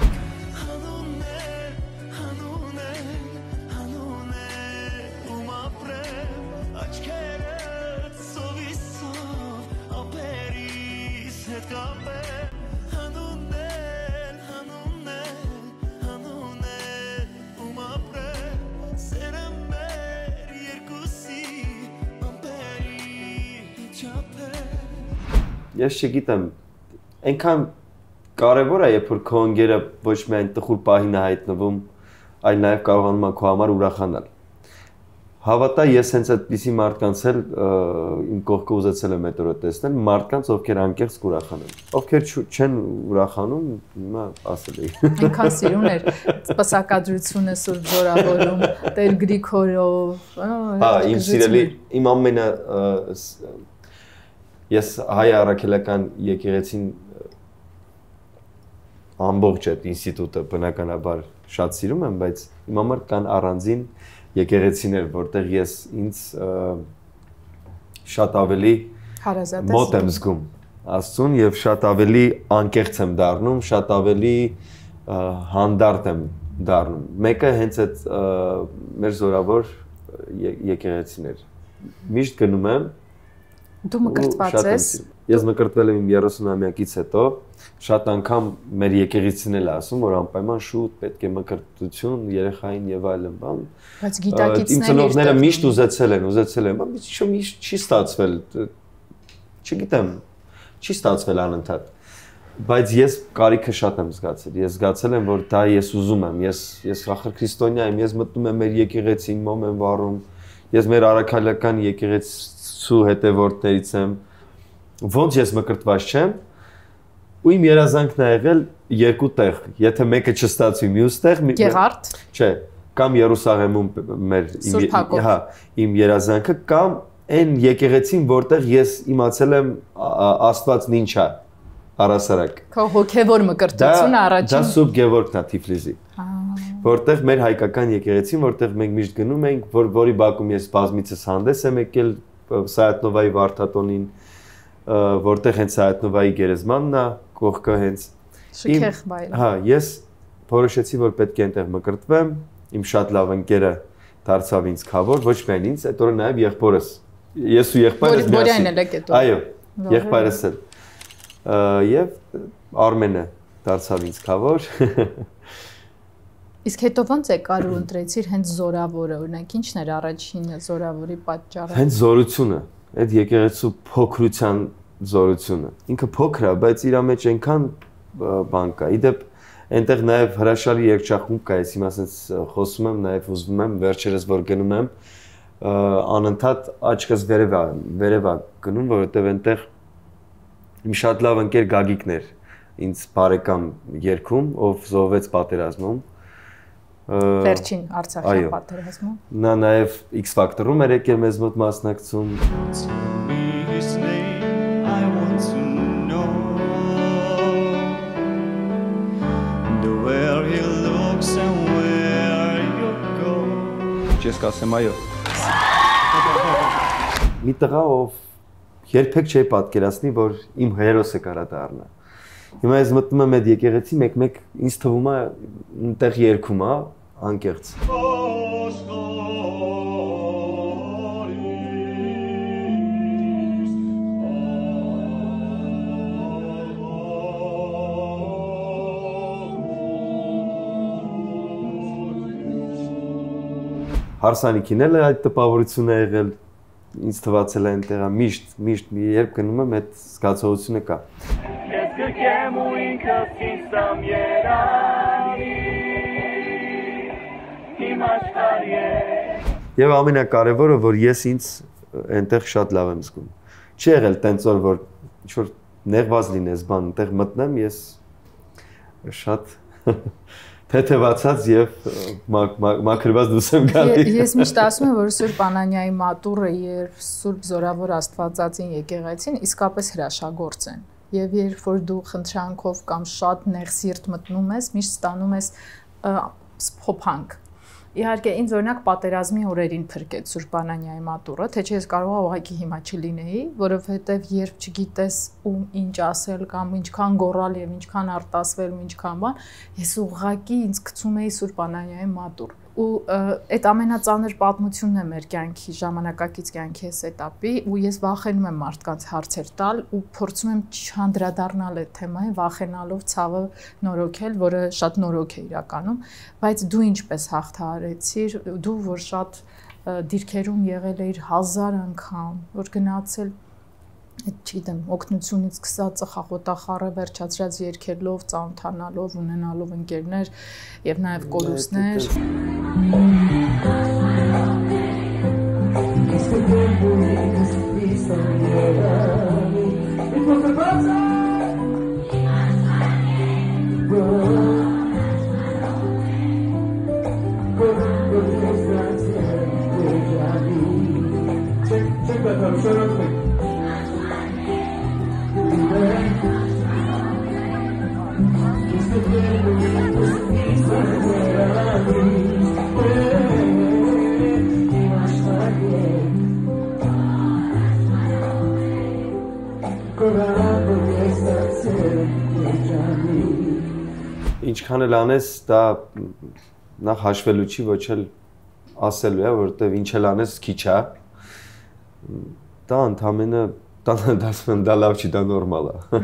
Ես չգիտեմ, այնքան կարևոր է, երբ որ քո ընկերը ոչ միայն տխուր պահին է հայտնվում, այլ նաև կարողանում է քո համար ուրախանալ։ Հավատա, ես հենց այդպիսի մարդկանց էլ իմ կողքը ուզեցել եմ այդ օրը տեսնել, մարդկանց, ովքեր անկեղծ կուրախանան։ Ովքեր չեն ուրախանում, հիմա ասել էի։ Այնքան սիրուն էր, սպասակադրությունը Սուրբ Զորավորում, Տեր Գրիգորով։ Հա, իմ սիրելի, իմ ամենը Ես հայ առաքելական եկեղեցին ամբողջ այդ ինստիտուտը բնականաբար շատ սիրում եմ, բայց իմ համար կան առանձին եկեղեցիներ, որտեղ ես ինձ շատ ավելի մոտ եմ զգում Աստծուն եւ շատ ավելի անկեղծ եմ դառնում, շատ ավելի հանդարտ եմ դառնում։ Մեկը հենց այդ մեր զորավոր եկեղեցիներ։ Միշտ գնում եմ Դու մկրտված ես։ Ես մկրտվել եմ իմ երեսունամյակից հետո, շատ անգամ մեր եկեղեցին էլ ասում, որ անպայման շուտ պետք է մկրտություն, երեխային եւ այլն բան։ Բայց գիտակիցները իմ ծնողները միշտ ուզեցել են, ուզեցել են, բայց ինչ միշտ չի ստացվել։ Չգիտեմ, չի ստացվել անընդհատ։ Բայց ես կարիքը շատ եմ զգացել։ Ես զգացել եմ, որ դա ես ուզում եմ։ Ես ես ախր քրիստոնյա եմ, ես մտնում եմ մեր եկեղեցին, մոմ եմ վառում։ Ես մեր առաքելական եկեղեցու հետևորդներից եմ։ Ոնց ես մկրտված չեմ, ու իմ երազանքն է եղել երկու տեղ, եթե մեկը չստացվի մյուս տեղ, Գեղարդ, չէ, կամ Երուսաղեմում մեր հա, իմ երազանքը, կամ այն եկեղեցին, որտեղ ես իմացել եմ Աստվածն ինչ է, առասարակ։ Քո հոգևոր մկրտությունը առաջին։ Դա Սուրբ Գևորգն է Թիֆլիսի։ Որտեղ մեր հայկական եկեղեցին, որտեղ մենք միշտ գնում ենք, որ որի բակում ես բազմիցս հանդես եմ եկել Սայաթնովայի վարդատոնին, որտեղ հենց Սայաթնովայի գերեզմանն է, կողքը հենց Շքեղ բայր։ Հա, ես որոշեցի, որ պետք է այնտեղ մկրտվեմ, իմ շատ լավ ընկերը դարձավ ինձ քավոր, ոչ միայն ինձ, այդ օրը նաև եղբորս։ Ես ու եղբայրս Բորյանն էլ եք այդ օրը։ Այո, եղբայրս էլ։ Եվ Արմենը դարձավ ինձ քավոր։ Իսկ հետո ոնց է կարու ընտրեցիր հենց զորավորը, օրինակ ինչն էր առաջին զորավորի պատճառը։ Հենց զորությունը, այդ եկեղեցու փոքրության զորությունը։ Ինքը փոքր է, բայց իր մեջ այնքան բան կա։ Իդեպ այնտեղ նաև հրաշալի երգչախումբ կա, ես հիմա ասենց խոսում եմ, նաև ուզում եմ վերջերս որ գնում եմ, անընդհատ աչքս վերև է, վերև է գնում, որովհետև այնտեղ իմ շատ լավ ընկեր Գագիկն էր, ինձ բարեկամ երգում, ով զոհվեց պատերազմում։ Վերջին Արցախյան պատերազմում։ Նա նաև X Factor-ում էր եկել մեզ մոտ մասնակցում։ Where he looks and ուրիշ ես կասեմ այո։ Մի տղա, ով երբեք չի պատկերացնի, որ իմ հերոսը կարա դառնա։ Հիմա ես մտնում եմ այդ եկեղեցի, մեկ-մեկ ինձ թվում է այնտեղ երգում է, անկեղծ։ Հարսանիքին էլ այդ տպավորությունը եղել, ինձ թվացել է այնտեղը միշտ, միշտ մի երբ գնում եմ այդ զգացողությունը կա։ Ես գրկեմ ու ինքս ինձ տամ երանի, իմ աշխարհի է։ Եվ ամենակարևորը, որ ես ինձ այնտեղ շատ լավ եմ զգում։ Չի եղել տենց որ որ ինչ-որ նեղված լինես բան, այնտեղ մտնեմ, ես շատ թեթևացած եւ մաքրված դուրս եմ գալի։ Ես միշտ ասում եմ, որ Սուրբ Անանիայի մատուրը եւ Սուրբ Զորավոր Աստվածածին եկեղեցին իսկապես հրաշագործ են։ Եվ երբ որ դու խնդրանքով կամ շատ նեղ սիրտ մտնում ես, միշտ ստանում ես փոփանք։ Իհարկե, ինձ օրինակ պատերազմի օրերին փրկեց Սուրբ Անանիայի մատուրը, թե չէ ես կարող ուղղակի հիմա չլինեի, որովհետև երբ չգիտես ում ինչ ասել կամ ինչքան գոռալ եւ ինչքան արտասվել ու ինչքան բան, ես ուղղակի ինձ գցում էի Սուրբ Անանիայի մատուր։ Ու այդ ամենածանր պատմությունն է մեր կյանքի ժամանակակից կյանքի այս էտապի, ու ես վախենում եմ մարդկանց հարցեր տալ ու փորձում եմ չանդրադառնալ այդ թեմային, վախենալով ցավը նորոգել, որը շատ նորոգ է իրականում, բայց դու ինչպես հաղթահարեցիր, դու որ շատ դիրքերում եղել էիր հազար անգամ, որ գնացել չգիտեմ, օգնությունից սկսած ծխախոտախառը վերջացրած երգելով, ծանոթանալով, ունենալով ընկերներ եւ նաեւ կորուստներ։ Ինչքան էլ անես, դա նախ հաշվելու չի, ոչ էլ ասելու է, որովհետև ինչ էլ անես քիչ է։ Դա ընդամենը դասում եմ դա լավ չի, դա նորմալ է։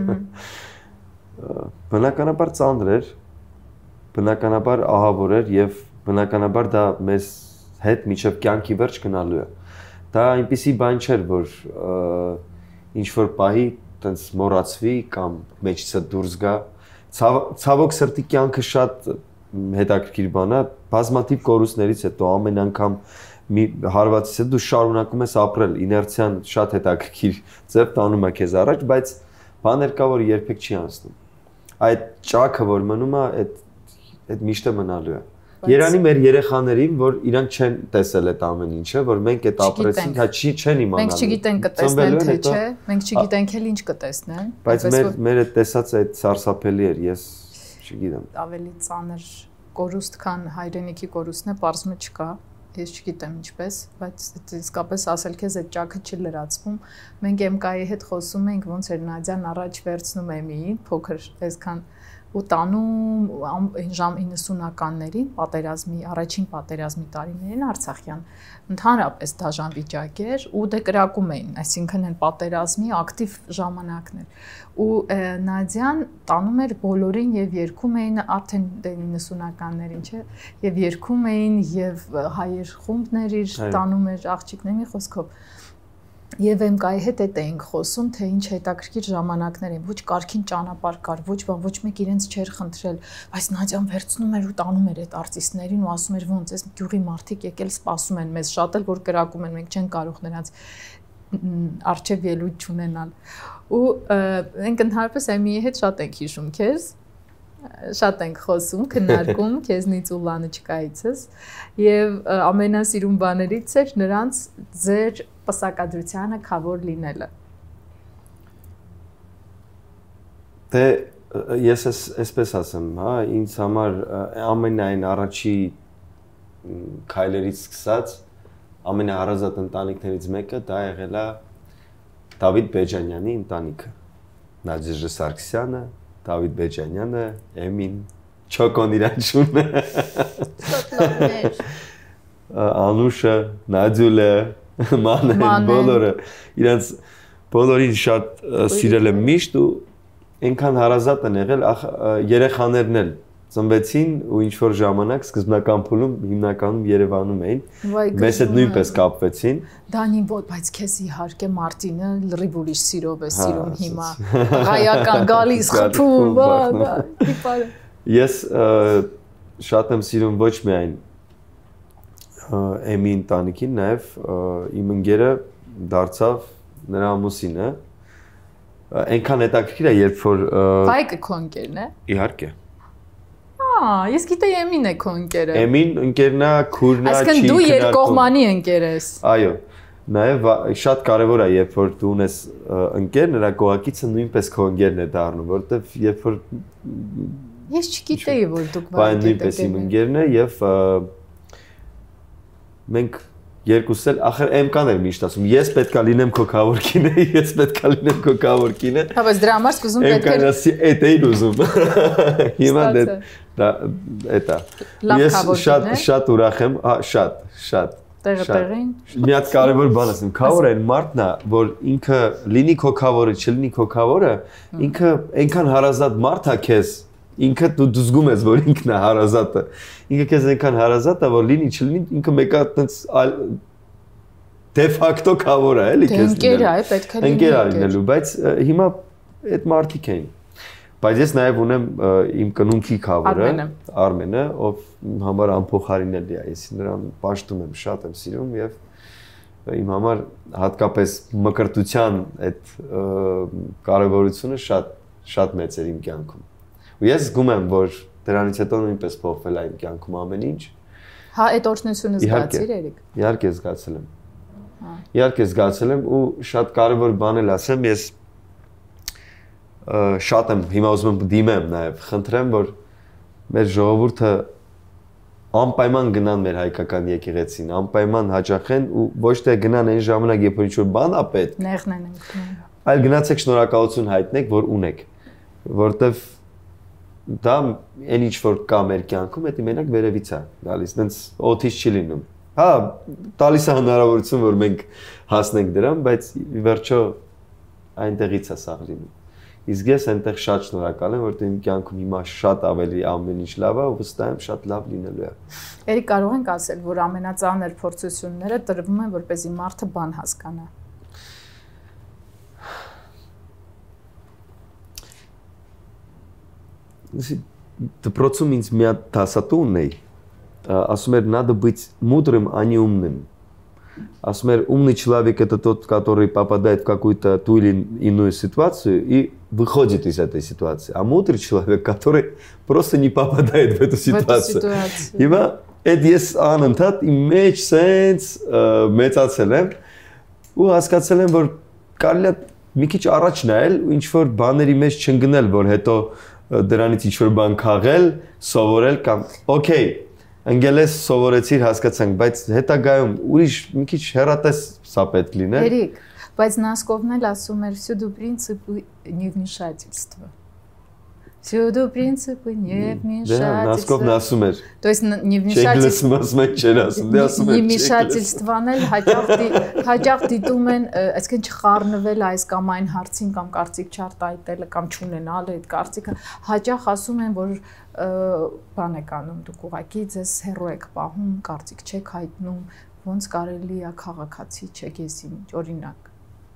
Բնականաբար ծանր էր, բնականաբար ահավոր էր եւ բնականաբար դա մեզ հետ միջև կյանքի վերջ գնալու է։ Դա այնպիսի բան չէր, որ ինչ որ պահի տենց մոռացվի կամ մեջիցը դուրս գա։ Ցավոք սրտի կյանքը շատ հետաքրքիր բան է, բազմաթիվ կորուստներից հետո ամեն անգամ մի հարվածից հետո դու շարունակում ես ապրել, իներցիան շատ հետաքրքիր ձև տանում է քեզ առաջ, բայց բաներ կա, որ երբեք չի անցնում։ Այդ ճաքը, որ մնում է, այդ այդ միշտ մնալու է։ Երանի մեր երեխաներին, որ իրանք չեն տեսել այդ ամեն ինչը, որ մենք այդ ապրեցինք, հա չի չեն իմանալու։ Մենք չգիտենք կտեսնեն թե չէ, մենք չգիտենք էլ ինչ կտեսնեն։ Բայց մեր մեր այդ տեսած այդ սարսափելի էր, ես չգիտեմ։ Ավելի ծանր կորուստ, քան հայրենիքի կորուստն է, պարզումը չկա։ Ես չգիտեմ ինչպես, բայց իսկապես ասել քեզ այդ ճաքը չի լրացվում։ Մենք էմ կայի հետ խոսում ենք, ոնց էր Նադյան առաջ վերցնում Էմիին, փոքր այսքան ու տանում ժամ իննսունականներին, պատերազմի, առաջին պատերազմի տարիներին Արցախյան ընդհանրապես դաժան վիճակ էր ու դե կրակում էին, այսինքն են պատերազմի ակտիվ ժամանակներ։ Ու Նադյան տանում էր բոլորին եւ երգում էին արդեն դե իննսունականներին, չէ, եւ երգում էին եւ հայեր խումբներ իր տանում էր աղջիկների խոսքով։ Եվ եմ կայի հետ էդ էինք խոսում, թե ինչ հետաքրքիր ժամանակներ են, ոչ կարգին ճանապարհ կար, ոչ բան, ոչ մեկ իրենց չէր խնդրել, բայց Նադյան վերցնում էր ու տանում էր այդ արտիստներին ու ասում էր ոնց էս գյուղի մարդիկ եկել սպասում են մեզ, շատ էլ որ կրակում են, մենք չենք կարող նրանց արժև ելույթ չունենալ։ Ու մենք ընդհանրապես Էմիի հետ շատ ենք հիշում քեզ, շատ ենք խոսում, քննարկում քեզնից ու Լանչկայիցս եւ ամենասիրուն բաներից էր նրանց ձեր պսակադրությանը քավոր լինելը։ Դե ես էսպես ասեմ, հա, ինձ համար ամենայն առաջի քայլերից սկսած ամենահարազատ ընտանիքներից մեկը դա եղել է Դավիթ Բեջանյանի ընտանիքը։ Նադեժդա Սարգսյանը, Դավիթ Բեջանյանը, Էմին, Չոկոն իրանչունը, Անուշը, Նադյուլը, Մանեն, բոլորը իրանց բոլորին շատ սիրել եմ միշտ ու այնքան հարազատ են եղել, երեխաներն էլ ծնվեցին ու ինչ որ ժամանակ սկզբնական փուլում հիմնականում Երևանում էին, մեզ հետ նույնպես կապվեցին։ Դանի ոտ, բայց քեզ իհարկե Մարտինը լրիվ ուրիշ սիրով է սիրում հիմա։ Հայական գալիս խփում, բա, իպարը։ Ես շատ եմ սիրում ոչ միայն Էմի ընտանիքին, նաև իմ ընկերը դարձավ նրա ամուսինը։ Այնքան հետաքրքիր է, երբ որ Վայկը քո ընկերն է։ Իհարկե։ Ահա, ես գիտեի Էմին է քո ընկերը։ Էմին ընկերն է, քուրն է, չի քննարկում։ Այսինքն դու երկկողմանի ընկեր ես։ Այո։ Նաև շատ կարևոր է, երբ որ դու ունես ընկեր, նրա կողակիցը նույնպես քո ընկերն է դառնում, որովհետև երբ որ Ես չգիտեի, որ դուք վայր նույնպես իմ ընկերն է եւ մենք երկուսս էլ ախր Էմկան էր միշտ ասում, ես պետքա լինեմ քո քավորքինը, ես պետքա լինեմ քո քավորքինը։ Հա, բայց դրա համար սկզբում պետք է Էմկան ասի, էդ էի ուզում։ Հիմա դա էտա։ Ես շատ շատ ուրախ եմ, հա, շատ, շատ։ Տեղը տեղին։ Մի հատ կարևոր բան ասեմ, քավորը այն մարդն է, որ ինքը լինի քո քավորը, չլինի քո քավորը, ինքը այնքան հարազատ մարդ է քեզ, ինքը դու զգում ես, որ ինքն է հարազատը։ Ինքը քեզ այնքան հարազատ է, որ լինի չլինի, ինքը մեկը այտենց դե ֆակտո քավոր է, էլի քեզ։ Ընկեր է, պետք է լինի։ Ընկեր է լինելու, բայց հիմա այդ մարդիկ էին։ Բայց ես նաև ունեմ իմ կնունքի քավորը, Արմենը, ով համար անփոխարինելի է, ես նրան պաշտում եմ, շատ եմ սիրում եւ իմ համար հատկապես մկրտության այդ կարեւորությունը շատ շատ մեծ էր իմ կյանքում։ Ու ես զգում եմ, որ դրանից հետո նույնպես փոխվել է իմ կյանքում ամեն ինչ։ Հա, այդ օրհնությունը զգացիր Երիկ։ Իհարկե զգացել եմ։ Հա։ Իհարկե զգացել եմ ու շատ կարևոր բան էլ ասեմ, ես շատ եմ հիմա ուզում եմ դիմեմ նաև, խնդրեմ, որ մեր ժողովուրդը անպայման գնան մեր հայկական եկեղեցին, անպայման հաճախեն ու ոչ թե գնան այն ժամանակ, երբ որ ինչ-որ բան է պետք։ Նեղնեն են։ Այլ գնացեք շնորհակալություն հայտնեք, որ ունեք, որտեվ դա այն ինչ որ կա մեր կյանքում, դա մենակ վերևից է գալիս, այնց օթից չի լինում։ Հա, տալիս է հնարավորություն, որ մենք հասնենք դրան, բայց ի վերջո այնտեղից է սա լինում։ Իսկ ես այնտեղ շատ շնորհակալ եմ, որտեղ իմ կյանքում հիմա շատ ավելի ամեն ինչ լավ է ու վստահ եմ շատ լավ լինելու է։ Երիկ կարող ենք ասել, որ ամենածանր փորձությունները տրվում են, որպեսզի մարդը բան հասկանա։ Դպրոցում ինձ մի հատ դասատու ունեի, ասում էր надо быть мудрым, а не умным. Ասում էր умный человек это тот, который попадает в какую-то ту или иную ситуацию и выходит из этой ситуации, а мудрый человек, который просто не попадает в эту ситуацию. Հիմա այդ ես անընդհատ իմ մեջ sense մեծացել եմ ու հասկացել եմ, որ կարելի է մի քիչ առաջ նայել ու ինչ որ բաների մեջ չընկնել, որ հետո դրանից ինչ որ բան քաղել, սովորել կամ օքեյ, ընկել ես սովորեցիր, հասկացանք, բայց հետագայում ուրիշ մի քիչ հեռատես սա պետք լիներ։ Երիկ, բայց Նասկովն էլ ասում էր всюду принципы невмешательства. Всюду принципы невмешательства. Նասկովն ասում էր։ То есть невмешательство Невмешательствան էլ հաճախ հաճախ դիտում են, այսինքն չխառնվել այս կամ այն հարցին կամ կարծիք չարտահայտելը կամ չունենալը այդ կարծիքը, հաճախ ասում են, որ բան եք անում, դուք ուղղակի ձեզ հեռու եք պահում, կարծիք չեք հայտնում, ոնց կարելի է քաղաքացի չեք ես ինչ, օրինակ։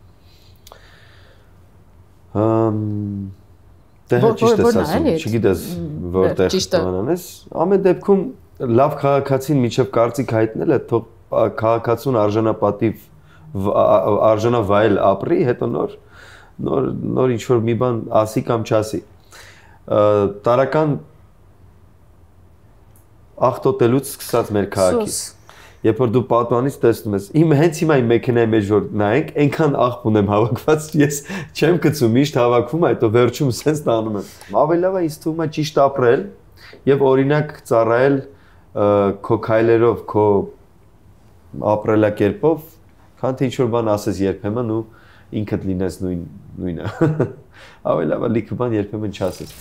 Ամ Դե ճիշտ ես ասում, չգիտես որտեղ բանանես, ամեն դեպքում լավ քաղաքացին միջև կարծիք հայտնելը թող քաղաքացուն արժանապատիվ արժանավայել ապրի, հետո նոր նոր նոր ինչ որ մի բան ասի կամ չասի։ Տարական աղտոտելուց սկսած մեր քաղաքի։ Երբ որ դու պատուանից տեսնում ես, իմ հենց հիմա իմ մեքենայի մեջ որ նայենք, այնքան աղբ ունեմ հավաքված, ես չեմ գցում, միշտ հավաքում, հետո վերջում սենց տանում եմ։ Ավելի լավ է ինձ թվում է ճիշտ ապրել եւ օրինակ ծառայել քո քայլերով, քո ապրելակերպով, քան թե ինչ-որ բան ասես երբեմն ու ինքդ լինես նույն նույնը։ Ավելի լավ է լիքը բան երբեմն չասես։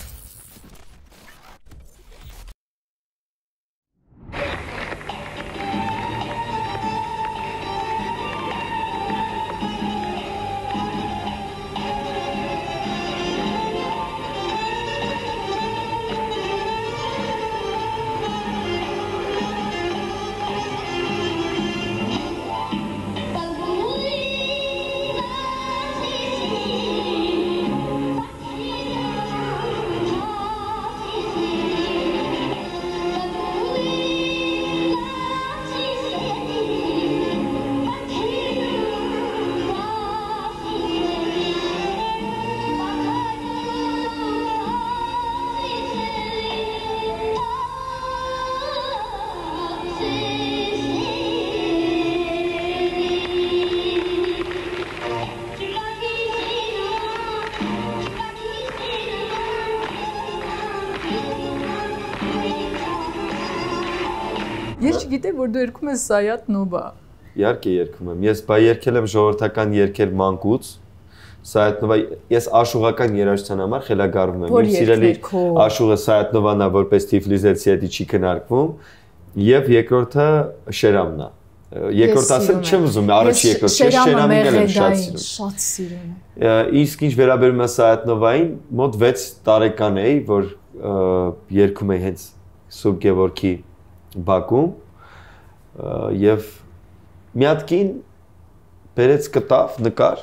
Ես չգիտեմ, որ դու երգում ես Սայաթ Նոբա։ Իհարկե երգում եմ։ Ես բա երգել եմ ժողովրդական երգեր մանկուց։ Սայաթ Նոբա, ես աշուղական երաժշտության համար խելագարվում եմ։ Իմ սիրելի աշուղը Սայաթ Նովան է, որպես Թիֆլիսեցի հետի չի քննարկվում, եւ երկրորդը Շերամն է։ Երկրորդ ասել չեմ ուզում, առաջի երկրորդ, ես Շերամին եմ շատ սիրում։ Շատ սիրում եմ։ Իսկ ինչ վերաբերում է Սայաթ Նովային, մոտ վեց տարեկան էի, որ երգում էի հենց Սուրբ Գևորգի Բաքում եւ մի հատ կին բերեց կտավ նկար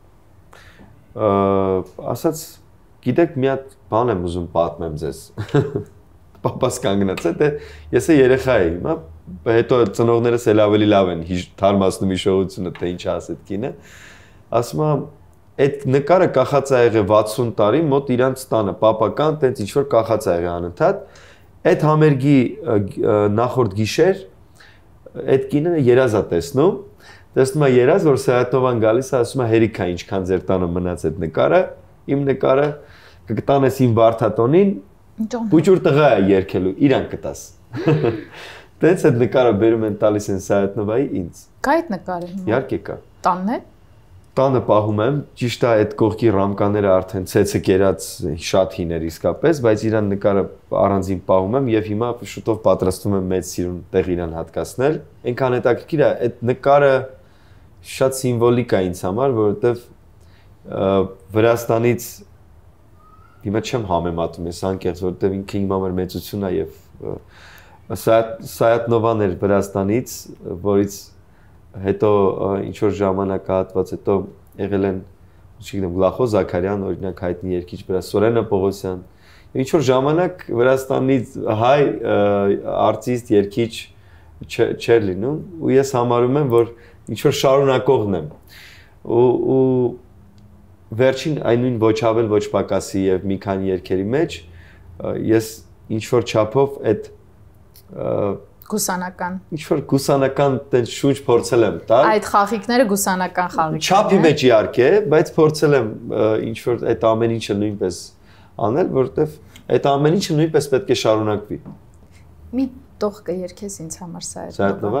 ասաց գիտեք մի հատ բան եմ ուզում պատմեմ ձեզ պապաս կանգնած է դե ես է երեխա էի հիմա հետո ծնողներս էլ ավելի լավ են թարմացնում հիշողությունը թե ինչ ասեց կինը ասում եմ այդ նկարը կախած է եղել վաթսուն տարի մոտ իրանց տանը պապական տենց ինչ որ կախած է եղել անընդհատ Այդ համերգի նախորդ գիշեր այդ կինը երազ է տեսնում, տեսնում է երազ, որ Սայաթ Նովան գալիս է, ասում է հերիք է ինչքան ձեր տանը մնաց այդ նկարը, իմ նկարը կտանես իմ Վարդատոնին, փուճուր տղա է երգելու, իրան կտաս։ Տենց այդ նկարը բերում են տալիս են Սայաթ Նովայի ինձ։ Կա այդ նկարը հիմա։ Իհարկե կա։ Տանն է։ Տանը պահում եմ, ճիշտ է այդ կողքի ռամկաները արդեն ցեցը կերած շատ հին էր իսկապես, բայց իրան նկարը առանձին պահում եմ եւ հիմա շուտով պատրաստում եմ մեծ սիրուն տեղ իրան հատկացնել։ Այնքան հետաքրքիր է, այդ նկարը շատ սիմվոլիկ է ինձ համար, որովհետեւ Վրաստանից հիմա չեմ համեմատում, ես անկեղծ, որովհետեւ ինքը իմ համար մեծություն է եւ Սայաթ Նովան էր Վրաստանից, որից հետո ինչ որ ժամանակահատված հետո եղել են, չգիտեմ, Գլախո Զաքարյան, օրինակ հայտնի երգիչ վրա, Սորենա Պողոսյան։ Ինչ որ ժամանակ Վրաստանից հայ արտիստ երգիչ չէր լինում, ու ես համարում եմ, որ ինչ որ շարունակողն եմ։ Ու ու վերջին այն նույն ոչ ավել ոչ պակասի եւ մի քանի երգերի մեջ ես ինչ որ չափով այդ Գուսանական։ Ինչ որ գուսանական տենց շունչ փորձել եմ տալ։ Այդ խաղիկները գուսանական խաղիկներ են։ Չափի մեջ իհարկե, բայց փորձել եմ ինչ որ այդ ամեն ինչը նույնպես անել, որովհետև այդ ամեն ինչը նույնպես պետք է շարունակվի։ Մի տող կերքես ինձ համար Սայաթ Սայաթ Նովա։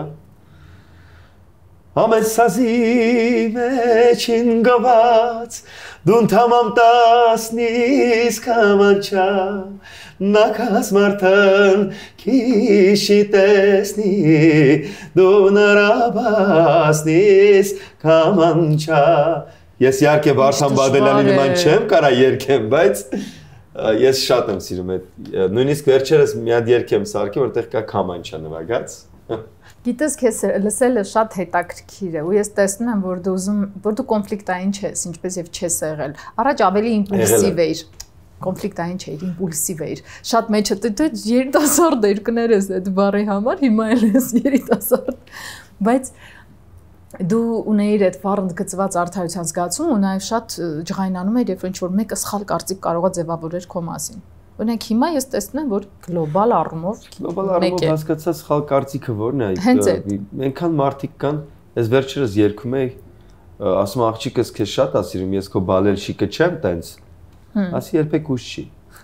Ամեն սազի մեջ ինգված դուն թամամ տասնիս կամանչա Նակաս մարդն քիշի տեսնի դու նրաբասնիս կամանչա Ես իհարկե Վարդան Բադելյանի նման չեմ կարա երգեմ, բայց ես շատ եմ սիրում այդ նույնիսկ վերջերս մի հատ երգ եմ սարքի, որտեղ կա կամանչա նվագած Գիտես, քեզ լսելը շատ հետաքրքիր է ու ես տեսնում եմ, որ դու ուզում, որ դու կոնֆլիկտային չես, ինչպես եւ չես եղել։ Առաջ ավելի իմպուլսիվ էիր։ Կոնֆլիկտային չէիր, իմպուլսիվ էիր։ Շատ մեջը դու երիտասարդ երկներ ես այդ բառի համար, հիմա էլ ես երիտասարդ։ Բայց դու ունեիր այդ վառ ընդգծված արդարության զգացում ու նաեւ շատ ջղայնանում էիր, երբ ինչ որ մեկը սխալ կարծիք կարող է ձևավորել քո մասին։ Օրինակ հիմա ես տեսնում եմ, որ գլոբալ առումով գլոբալ առումով հասկացած սխալ կարծիքը որն է, այնքան մարդիկ կան, ես վերջերս երգում էի, ասում աղջիկս քեզ շատ է սիրում, ես քո բալերշիկը չեմ տենց, ասի երբեք ուշ չի։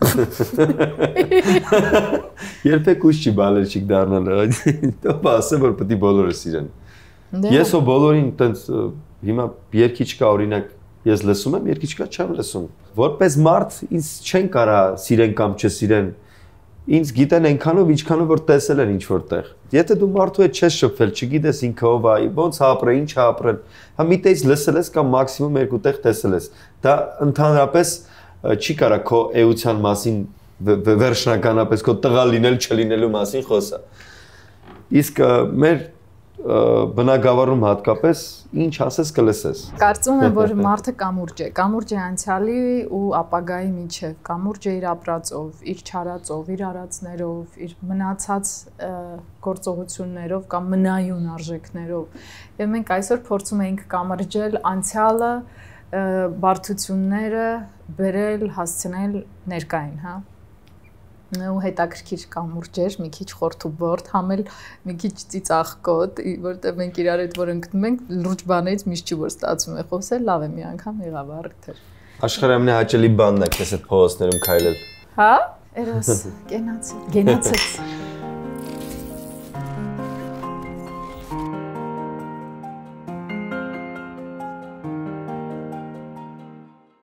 Երբեք ուշ չի բալերչիկ դառնալ։ Դա ասեմ որ պետք է բոլորը սիրեն։ Ես ո բոլորին տենց հիմա երկիչ կա օրինակ ես լսում եմ, երկիչ կա չեմ լսում։ Որպես մարդ ինձ չեն կարա սիրեն կամ չսիրեն։ Ինձ գիտեն այնքանով, ինչքանով որ տեսել են ինչ որտեղ։ Եթե դու մարդու հետ չես շփվել, չգիտես ինքը ով է, ոնց ապրել, ինչ ապրել, հա մի տես լսել ես կամ մաքսիմում երկու տեղ տեսել ես։ Դա ընդհանրապես չի կարա քո էության մասին վերջնականապես քո տղա լինել չլինելու մասին խոսա։ Իսկ մեր բնակավարում հատկապես ինչ ասես կլսես։ Կարծում եմ, որ մարդը կամուրջ է, կամուրջ է անցյալի ու ապագայի միջև, կամուրջ է իր ապրածով, իր չարածով, իր արածներով, իր մնացած գործողություններով կամ մնայուն արժեքներով։ Եվ մենք այսօր փորձում ենք կամրջել անցյալը, բարդությունները բերել, հասցնել ներկային, հա։ Ու հետաքրքիր կամուրջ էր, մի քիչ խորթուբորդ, համ էլ մի քիչ ծիծաղկոտ, որտեղ մենք իրար հետ որ ընկնում ենք, լուրջ բաներից միշտ չի որ ստացվում է խոսել, լավ է մի անգամ եղավ արդեն։ Աշխարհի ամենահաճելի բանն է քեզ այդ փողոցներում քայլել։ Հա? Էրոս, գենացել, գենացել։